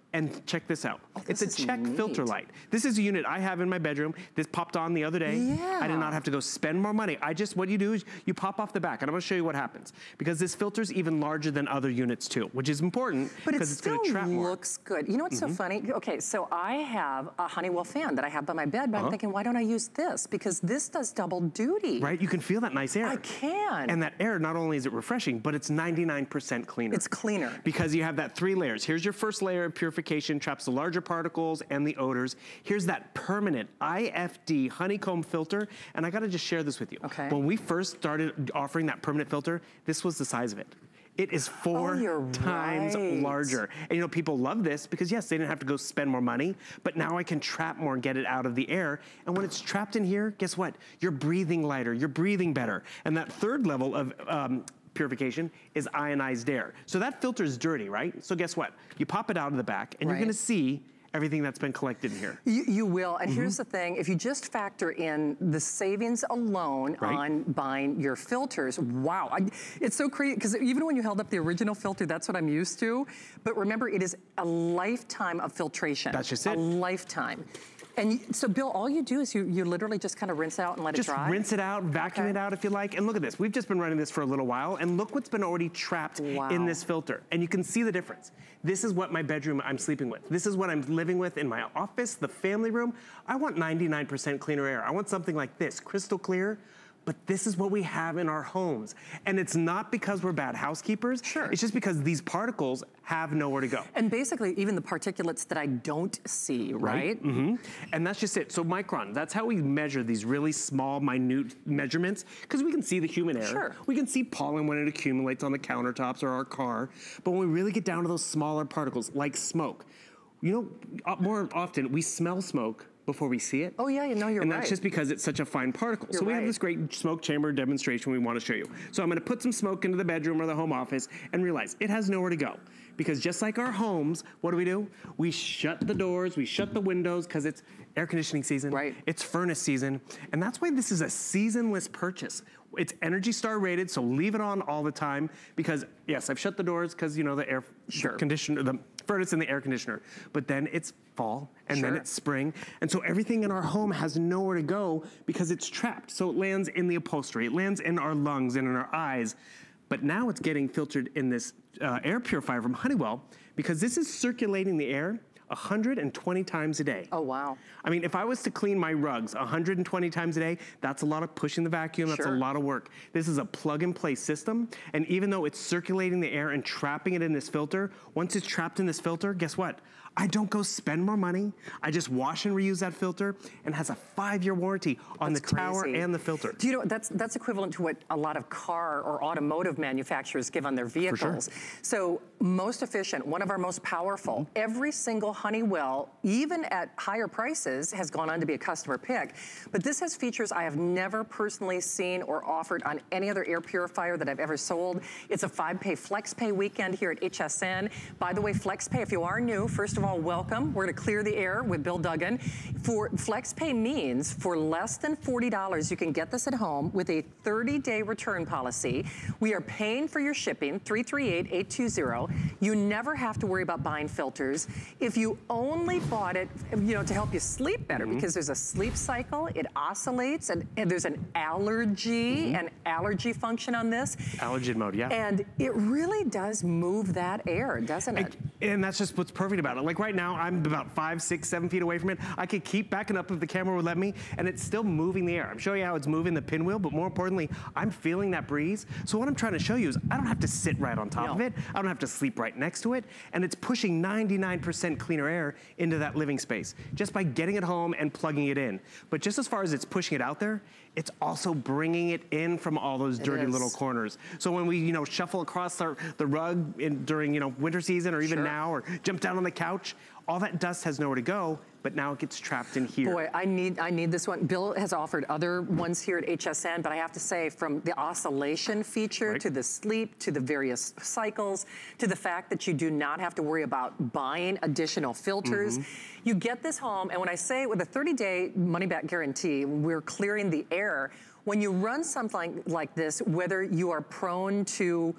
And check this out. Oh, it's this a is check neat. filter light. This is a unit I have in my bedroom. This popped on the other day. Yeah. I did not have to go spend more money. I just, what you do is you pop off the back, and I'm gonna show you what happens. Because this filter's even larger than other units too, which is important But it because it's still gonna trap more. looks good. You know what's Mhm. so funny? Okay, so I have a Honeywell fan that I have by my bed, but Uh-huh. I'm thinking, why don't I use this? Because this does double duty. Right, you can feel that nice air. I can. And that air, not only is it refreshing, but it's ninety-nine percent cleaner. It's cleaner. Because you have that three layers. Here's your first layer of purification, traps the larger particles and the odors. Here's that permanent I F D honeycomb filter. And I gotta just share this with you. Okay. When we first started offering that permanent filter, this was the size of it. It is four Oh, you're times right. larger. And you know, people love this because yes, they didn't have to go spend more money, but now I can trap more and get it out of the air. And when it's trapped in here, guess what? You're breathing lighter, you're breathing better. And that third level of um, purification is ionized air. So that filter is dirty, right? So guess what? You pop it out of the back and Right. you're gonna see everything that's been collected in here. You, you will, and Mhm. here's the thing, if you just factor in the savings alone Right. on buying your filters, wow. I, it's so crazy, because even when you held up the original filter, that's what I'm used to. But remember, it is a lifetime of filtration. That's just it. A lifetime. And you, so Bill, all you do is you, you literally just kind of rinse out and let Just it dry? rinse it out, vacuum Okay. it out if you like. And look at this. We've just been running this for a little while, and look what's been already trapped Wow. in this filter. And you can see the difference. This is what my bedroom I'm sleeping with. This is what I'm living with in my office, the family room. I want ninety-nine percent cleaner air. I want something like this, crystal clear. But this is what we have in our homes. And it's not because we're bad housekeepers. Sure. It's just because these particles have nowhere to go. And basically, even the particulates that I don't see, right? Mm-hmm. And that's just it. So micron, that's how we measure these really small, minute measurements, because we can see the human air. Sure. We can see pollen when it accumulates on the countertops or our car. But when we really get down to those smaller particles, like smoke, you know, more often we smell smoke before we see it. Oh yeah, you know, you're and right. that's just because it's such a fine particle. You're so we have right. this great smoke chamber demonstration we want to show you. So I'm going to put some smoke into the bedroom or the home office and realize it has nowhere to go. Because just like our homes, what do we do? We shut the doors, we shut the windows because it's air conditioning season. Right. It's furnace season. And that's why this is a seasonless purchase. It's Energy Star rated, so leave it on all the time because yes, I've shut the doors because you know the air Sure. conditioner, the furnace and the air conditioner. But then it's fall and then Sure. it's spring. And so everything in our home has nowhere to go because it's trapped. So it lands in the upholstery, it lands in our lungs and in our eyes. But now it's getting filtered in this uh, air purifier from Honeywell because this is circulating the air one hundred twenty times a day. Oh, wow. I mean, if I was to clean my rugs one hundred twenty times a day, that's a lot of pushing the vacuum, that's Sure. a lot of work. This is a plug and play system, and even though it's circulating the air and trapping it in this filter, once it's trapped in this filter, guess what? I don't go spend more money. I just wash and reuse that filter and has a five-year warranty on That's the tower crazy. and the filter. Do you know, that's that's equivalent to what a lot of car or automotive manufacturers give on their vehicles. So most efficient, one of our most powerful. Mm-hmm. Every single Honeywell, even at higher prices, has gone on to be a customer pick. But this has features I have never personally seen or offered on any other air purifier that I've ever sold. It's a five-pay flex pay weekend here at H S N. By the way, flex pay, if you are new, first of all, welcome. We're gonna clear the air with Bill Duggan. For flex pay means for less than forty dollars, you can get this at home with a thirty day return policy. We are paying for your shipping, three three eight, eight two zero. You never have to worry about buying filters. If you only bought it, you know, to help you sleep better, mm-hmm. because there's a sleep cycle, it oscillates, and, and there's an allergy, mm-hmm. an allergy function on this. Allergen mode, yeah. And it really does move that air, doesn't it? And, and that's just what's perfect about it. Like right now, I'm about five, six, seven feet away from it. I could keep backing up if the camera would let me, and it's still moving the air. I'm showing you how it's moving the pinwheel, but more importantly, I'm feeling that breeze. So what I'm trying to show you is I don't have to sit right on top No. of it. I don't have to sleep right next to it. And it's pushing ninety-nine percent cleaner air into that living space just by getting it home and plugging it in. But just as far as it's pushing it out there, it's also bringing it in from all those dirty is. little corners. So when we, you know, shuffle across our, the rug in, during, you know, winter season or even Sure. now, or jump down on the couch, all that dust has nowhere to go, but now it gets trapped in here. Boy, I need I need this one. Bill has offered other ones here at H S N, but I have to say, from the oscillation feature Right. to the sleep to the various cycles to the fact that you do not have to worry about buying additional filters. Mm-hmm. You get this home, and when I say with a thirty day money-back guarantee, we're clearing the air. When you run something like this, whether you are prone to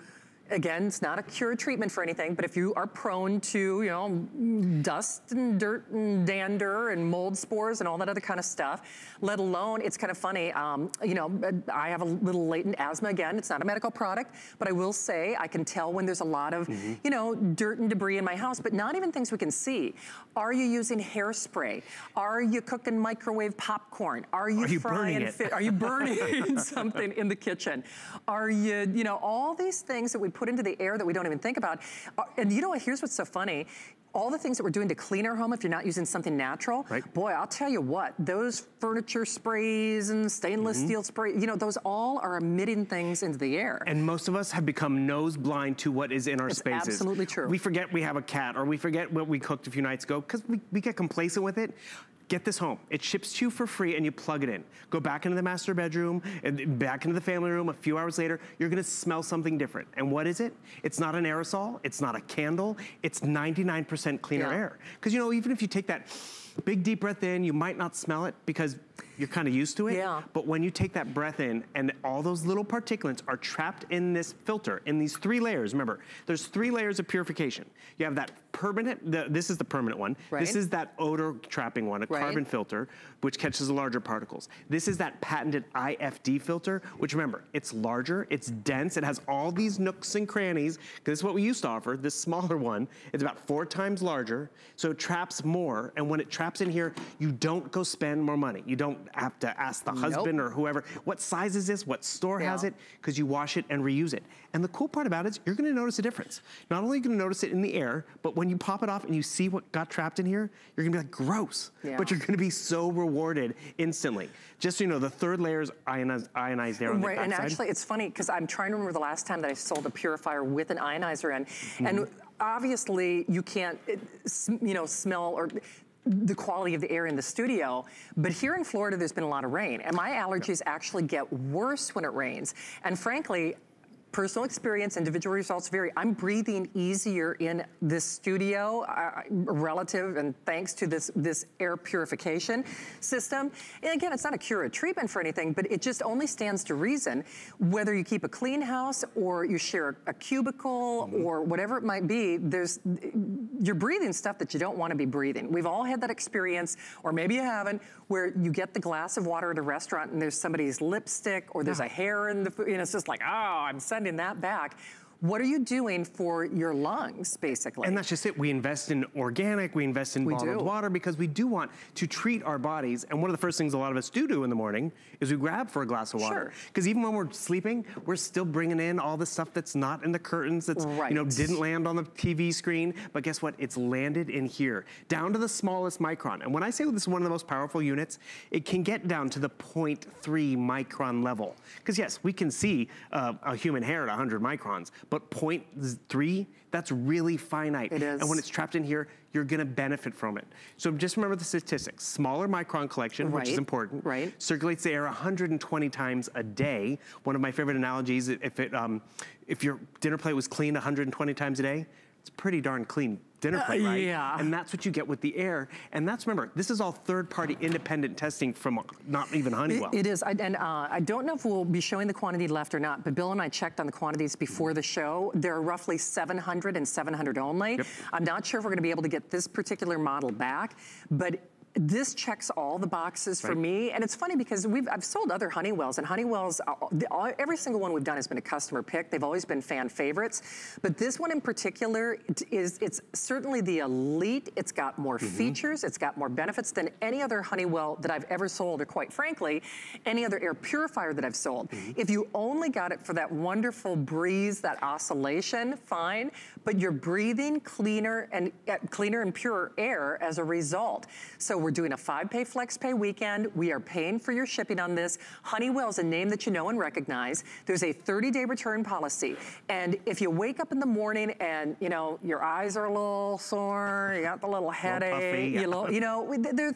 Again, it's not a cure or treatment for anything, but if you are prone to, you know, dust and dirt and dander and mold spores and all that other kind of stuff, let alone, it's kind of funny, um, you know, I have a little latent asthma. Again, it's not a medical product, but I will say I can tell when there's a lot of, mm-hmm. you know, dirt and debris in my house, but not even things we can see. Are you using hairspray? Are you cooking microwave popcorn? Are you, are you frying burning fish? Are you burning something in the kitchen? Are you, you know, all these things that we put into the air that we don't even think about. Uh, and you know what, here's what's so funny. All the things that we're doing to clean our home, if you're not using something natural, right. boy, I'll tell you what, those furniture sprays and stainless mm-hmm. steel spray, you know, those all are emitting things into the air. And most of us have become nose blind to what is in our it's spaces. Absolutely true. We forget we have a cat, or we forget what we cooked a few nights ago, because we, we get complacent with it. Get this home. It ships to you for free and you plug it in. Go back into the master bedroom and back into the family room. A few hours later, you're gonna smell something different. And what is it? It's not an aerosol, it's not a candle, it's ninety-nine percent cleaner yeah. air. Because you know, even if you take that big deep breath in, you might not smell it because you're kind of used to it. Yeah. But when you take that breath in and all those little particulates are trapped in this filter, in these three layers, remember, there's three layers of purification. You have that permanent, the, this is the permanent one. Right. This is that odor trapping one, a right. carbon filter, which catches the larger particles. This is that patented I F D filter, which remember, it's larger, it's dense, it has all these nooks and crannies, because this is what we used to offer. This smaller one, it's about four times larger, so it traps more, and when it traps in here, you don't go spend more money. You don't have to ask the nope. husband or whoever, what size is this, what store yeah. has it, because you wash it and reuse it. And the cool part about it is you're gonna notice a difference. Not only are you gonna notice it in the air, but when you pop it off and you see what got trapped in here, you're gonna be like, gross. Yeah. But you're gonna be so rewarded instantly. Just so you know, the third layer is ionized, ionized air on right, the backside. and actually it's funny, because I'm trying to remember the last time that I sold a purifier with an ionizer in, mm-hmm. and obviously you can't, you know, smell or the quality of the air in the studio, but here in Florida, there's been a lot of rain, and my allergies actually get worse when it rains. And frankly, personal experience, individual results vary. I'm breathing easier in this studio, uh, relative and thanks to this, this air purification system. And again, it's not a cure or treatment for anything, but it just only stands to reason. Whether you keep a clean house or you share a cubicle mm-hmm. or whatever it might be, there's, you're breathing stuff that you don't want to be breathing. We've all had that experience, or maybe you haven't, where you get the glass of water at a restaurant and there's somebody's lipstick or there's yeah. a hair in the food, and it's just like, oh, I'm sending that back. What are you doing for your lungs, basically? And that's just it. We invest in organic, we invest in we bottled do. water, because we do want to treat our bodies. And one of the first things a lot of us do do in the morning is we grab for a glass of water. Because sure. even when we're sleeping, we're still bringing in all the stuff that's not in the curtains, that's, right. you know, didn't land on the T V screen. But guess what? It's landed in here, down to the smallest micron. And when I say this is one of the most powerful units, it can get down to the zero point three micron level. Because yes, we can see uh, a human hair at one hundred microns, but zero point three, that's really finite. It is. And when it's trapped in here, you're gonna benefit from it. So just remember the statistics. Smaller micron collection, right. which is important, right. circulates the air one hundred twenty times a day. One of my favorite analogies, if it, um, if your dinner plate was cleaned one hundred twenty times a day, it's pretty darn clean dinner plate, uh, right? Yeah. And that's what you get with the air. And that's, remember, this is all third-party independent testing from not even Honeywell. It, it is, I, and uh, I don't know if we'll be showing the quantity left or not, but Bill and I checked on the quantities before the show. There are roughly seven hundred and seven hundred only. Yep. I'm not sure if we're gonna be able to get this particular model back, but this checks all the boxes for right. me. And it's funny because we've I've sold other Honeywells, and Honeywells, uh, the, uh, every single one we've done has been a customer pick. They've always been fan favorites. But this one in particular is, it's certainly the elite. It's got more mm-hmm. features. It's got more benefits than any other Honeywell that I've ever sold, or quite frankly, any other air purifier that I've sold. Mm-hmm. If you only got it for that wonderful breeze, that oscillation, fine. But you're breathing cleaner and uh, cleaner and purer air as a result. So we're doing a five pay flex pay weekend. We are paying for your shipping on this. Honeywell is a name that you know and recognize. There's a thirty day return policy. And if you wake up in the morning and, you know, your eyes are a little sore, you got the little headache, puffy, yeah. you, know, you know, there's,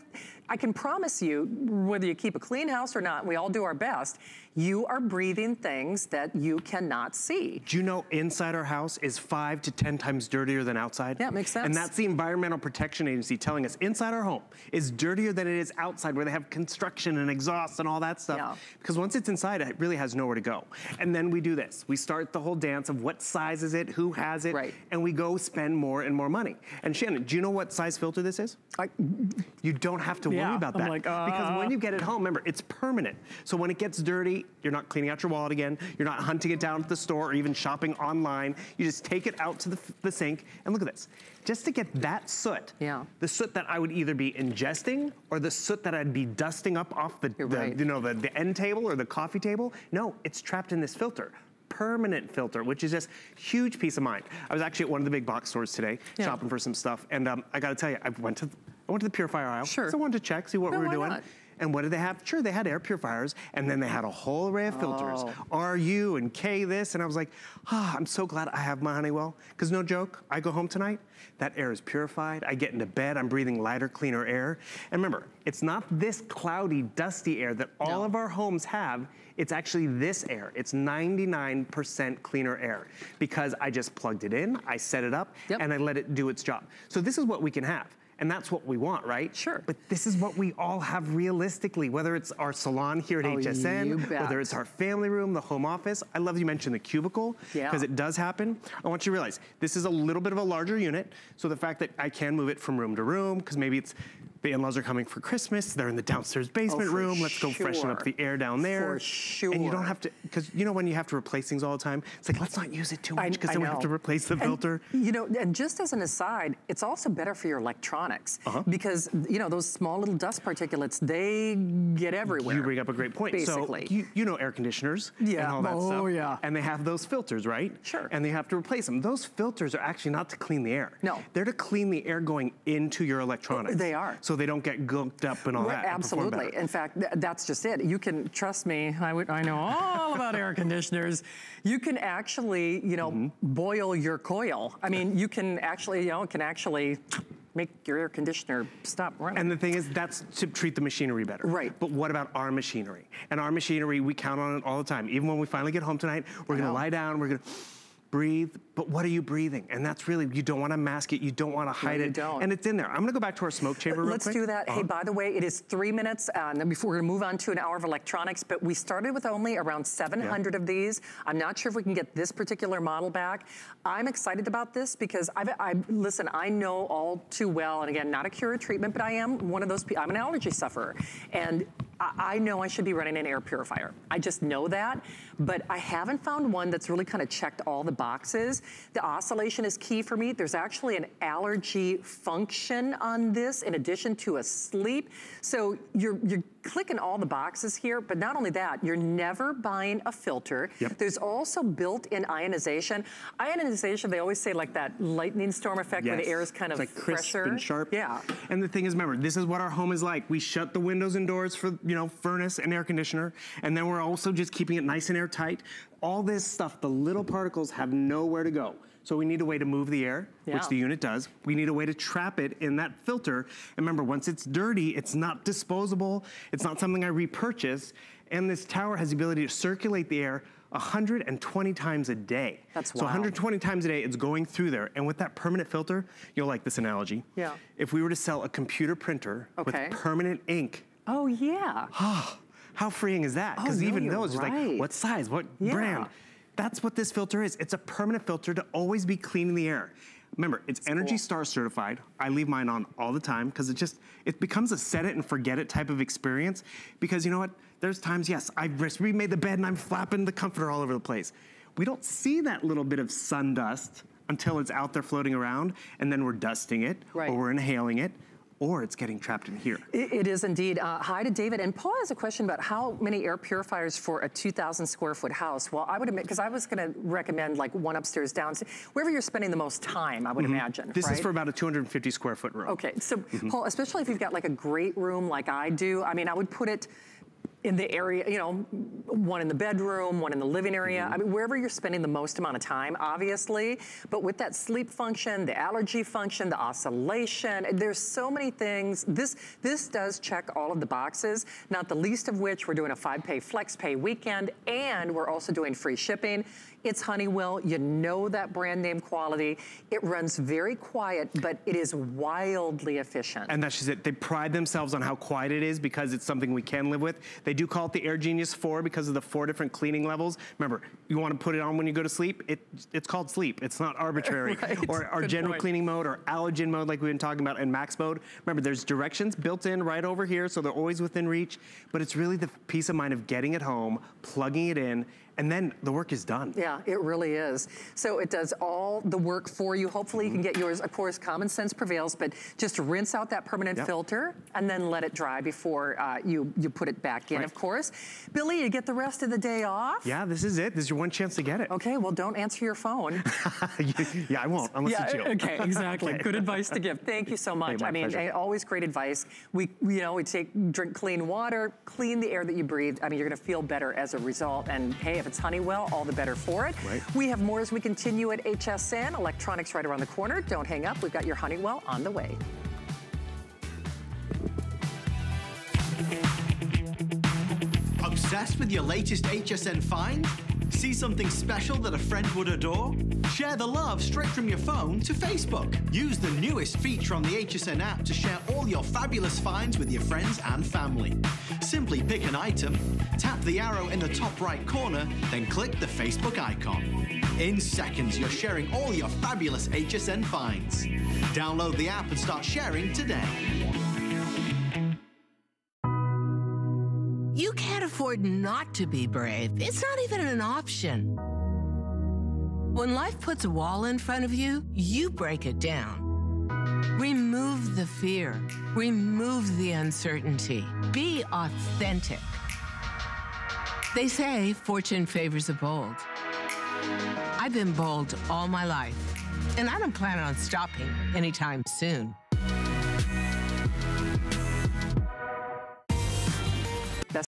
I can promise you, whether you keep a clean house or not, and we all do our best, you are breathing things that you cannot see. Do you know inside our house is five to ten times dirtier than outside? Yeah, it makes sense. And that's the Environmental Protection Agency telling us inside our home is dirtier than it is outside, where they have construction and exhaust and all that stuff. Yeah. Because once it's inside, it really has nowhere to go. And then we do this. We start the whole dance of what size is it, who has it, Right. and we go spend more and more money. And Shannon, do you know what size filter this is? I, You don't have to worry Yeah, about I'm that. like, uh. Because when you get it home, remember, it's permanent. So when it gets dirty, you're not cleaning out your wallet again, you're not hunting it down at the store or even shopping online. You just take it out to the, the sink, and look at this. Just to get that soot, Yeah. the soot that I would either be ingesting or the soot that I'd be dusting up off the, You're the right. you know, the, the end table or the coffee table, no, it's trapped in this filter. Permanent filter, which is just huge peace of mind. I was actually at one of the big box stores today, Yeah. shopping for some stuff, and um, I gotta tell you, I went to I went to the purifier aisle. Sure. So I wanted to check, see what No, we were why doing. not? And what did they have? Sure, they had air purifiers, and then they had a whole array of filters. Oh. R U and K this, and I was like, ah, I'm so glad I have my Honeywell. Because no joke, I go home tonight, that air is purified, I get into bed, I'm breathing lighter, cleaner air. And remember, it's not this cloudy, dusty air that all No. of our homes have, it's actually this air. It's ninety-nine percent cleaner air because I just plugged it in, I set it up, Yep. and I let it do its job. So this is what we can have. And that's what we want, right? Sure. But this is what we all have realistically, whether it's our salon here at Oh, H S N, you bet. whether it's our family room, the home office. I love you mentioned the cubicle, Yeah. because it does happen. I want you to realize this is a little bit of a larger unit, so the fact that I can move it from room to room, because maybe it's the in-laws are coming for Christmas, they're in the downstairs basement Oh, for room, let's go freshen up sure. the air down there. For sure. And you don't have to, because you know when you have to replace things all the time, it's like, let's not use it too I- much, because I then we have know. to replace the And, filter. you know, and just as an aside, it's also better for your electronics Uh-huh. because, you know, those small little dust particulates, they get everywhere. You bring up a great point. Basically. So you, you know air conditioners Yeah. and all that Oh, stuff. yeah. And they have those filters, right? Sure. And they have to replace them. Those filters are actually not to clean the air. No. They're to clean the air going into your electronics. They are. So they don't get gooked up and all Right, that. and perform absolutely. better. In fact, th- that's just it. You can trust me. I would. I know all about air conditioners. You can actually, you know, Mm-hmm. boil your coil. I mean, you can actually, you know, it can actually make your air conditioner stop running. And the thing is, that's to treat the machinery better. Right. But what about our machinery? And our machinery, we count on it all the time. Even when we finally get home tonight, we're I gonna know. lie down, we're gonna breathe, but what are you breathing? And that's really, you don't wanna mask it, you don't wanna hide you it. don't. And it's in there. I'm gonna go back to our smoke chamber real Let's quick. do that. Hey, Uh-huh. by the way, it is three minutes, uh, and then before we're gonna move on to an hour of electronics, but we started with only around seven hundred of these. I'm not sure if we can get this particular model back. I'm excited about this because I've, I, listen, I know all too well, and again, not a cure or treatment, but I am one of those people, I'm an allergy sufferer. And I, I know I should be running an air purifier. I just know that, but I haven't found one that's really kind of checked all the boxes. The oscillation is key for me. There's actually an allergy function on this in addition to a sleep. So you're, you're clicking all the boxes here, but not only that, you're never buying a filter. Yep. There's also built-in ionization. Ionization, they always say like that lightning storm effect where the Yes. air is kind It's of like crisp fresher. and sharp. Yeah. And the thing is, remember, this is what our home is like. We shut the windows and doors for, you know, furnace and air conditioner, and then we're also just keeping it nice and airtight. All this stuff, the little particles have nowhere to go. So we need a way to move the air, Yeah. which the unit does. We need a way to trap it in that filter. And remember, once it's dirty, it's not disposable. It's not something I repurchase. And this tower has the ability to circulate the air one hundred twenty times a day. That's So wild. one hundred twenty times a day, it's going through there. And with that permanent filter, you'll like this analogy. Yeah. If we were to sell a computer printer Okay. with permanent ink, Oh, yeah. how freeing is that? Oh, Because no, even you're those, it's right. like, what size, what Yeah. brand? That's what this filter is. It's a permanent filter to always be cleaning the air. Remember, it's Energy cool. Star certified. I leave mine on all the time because it just, it becomes a set it and forget it type of experience. Because you know what? There's times, yes, I've just remade the bed and I'm flapping the comforter all over the place. We don't see that little bit of sun dust until it's out there floating around, and then we're dusting it, Right. or we're inhaling it, or it's getting trapped in here. It, it is indeed. Uh, hi to David. And Paul has a question about how many air purifiers for a two thousand square foot house. Well, I would admit, because I was going to recommend like one upstairs, downstairs, wherever you're spending the most time, I would imagine. This right? is for about a two hundred fifty square foot room. Okay, so Paul, especially if you've got like a great room like I do, I mean, I would put it in the area, you know, one in the bedroom, one in the living area. Mm-hmm. I mean, wherever you're spending the most amount of time, obviously. But with that sleep function, the allergy function, the oscillation, there's so many things. This this does check all of the boxes, not the least of which we're doing a five-pay flex pay weekend, and we're also doing free shipping. It's Honeywell. You know that brand name quality. It runs very quiet, but it is wildly efficient. And that's just it. They pride themselves on how quiet it is because it's something we can live with. They do call it the Air Genius four because of the four different cleaning levels. Remember, you want to put it on when you go to sleep. It, it's called sleep. It's not arbitrary. Right. Or our Good general point. Cleaning mode or allergen mode like we've been talking about and max mode. Remember, there's directions built in right over here, so they're always within reach. But it's really the peace of mind of getting it home, plugging it in, and then the work is done. Yeah, it really is. So it does all the work for you. Hopefully you can get yours. Of course, common sense prevails, but just rinse out that permanent yep. filter and then let it dry before uh, you, you put it back in, right. of course. Billy, you get the rest of the day off. Yeah, this is it. This is your one chance to get it. Okay, well, don't answer your phone. Yeah, I won't, unless yeah, it's you. Okay, exactly. Okay. Good advice to give. Thank you so much. Hey, I mean, pleasure. always great advice. We, you know, we take, drink clean water, clean the air that you breathe. I mean, you're gonna feel better as a result. And hey, if it's Honeywell, all the better for it. Right. We have more as we continue at H S N. Electronics right around the corner. Don't hang up. We've got your Honeywell on the way. Obsessed with your latest H S N find? See something special that a friend would adore? Share the love straight from your phone to Facebook. Use the newest feature on the H S N app to share all your fabulous finds with your friends and family. Simply pick an item, tap the arrow in the top right corner, then click the Facebook icon. In seconds, you're sharing all your fabulous H S N finds. Download the app and start sharing today. You can't afford not to be brave. It's not even an option. When life puts a wall in front of you, you break it down. Remove the fear. Remove the uncertainty. Be authentic. They say fortune favors the bold. I've been bold all my life, and I don't plan on stopping anytime soon.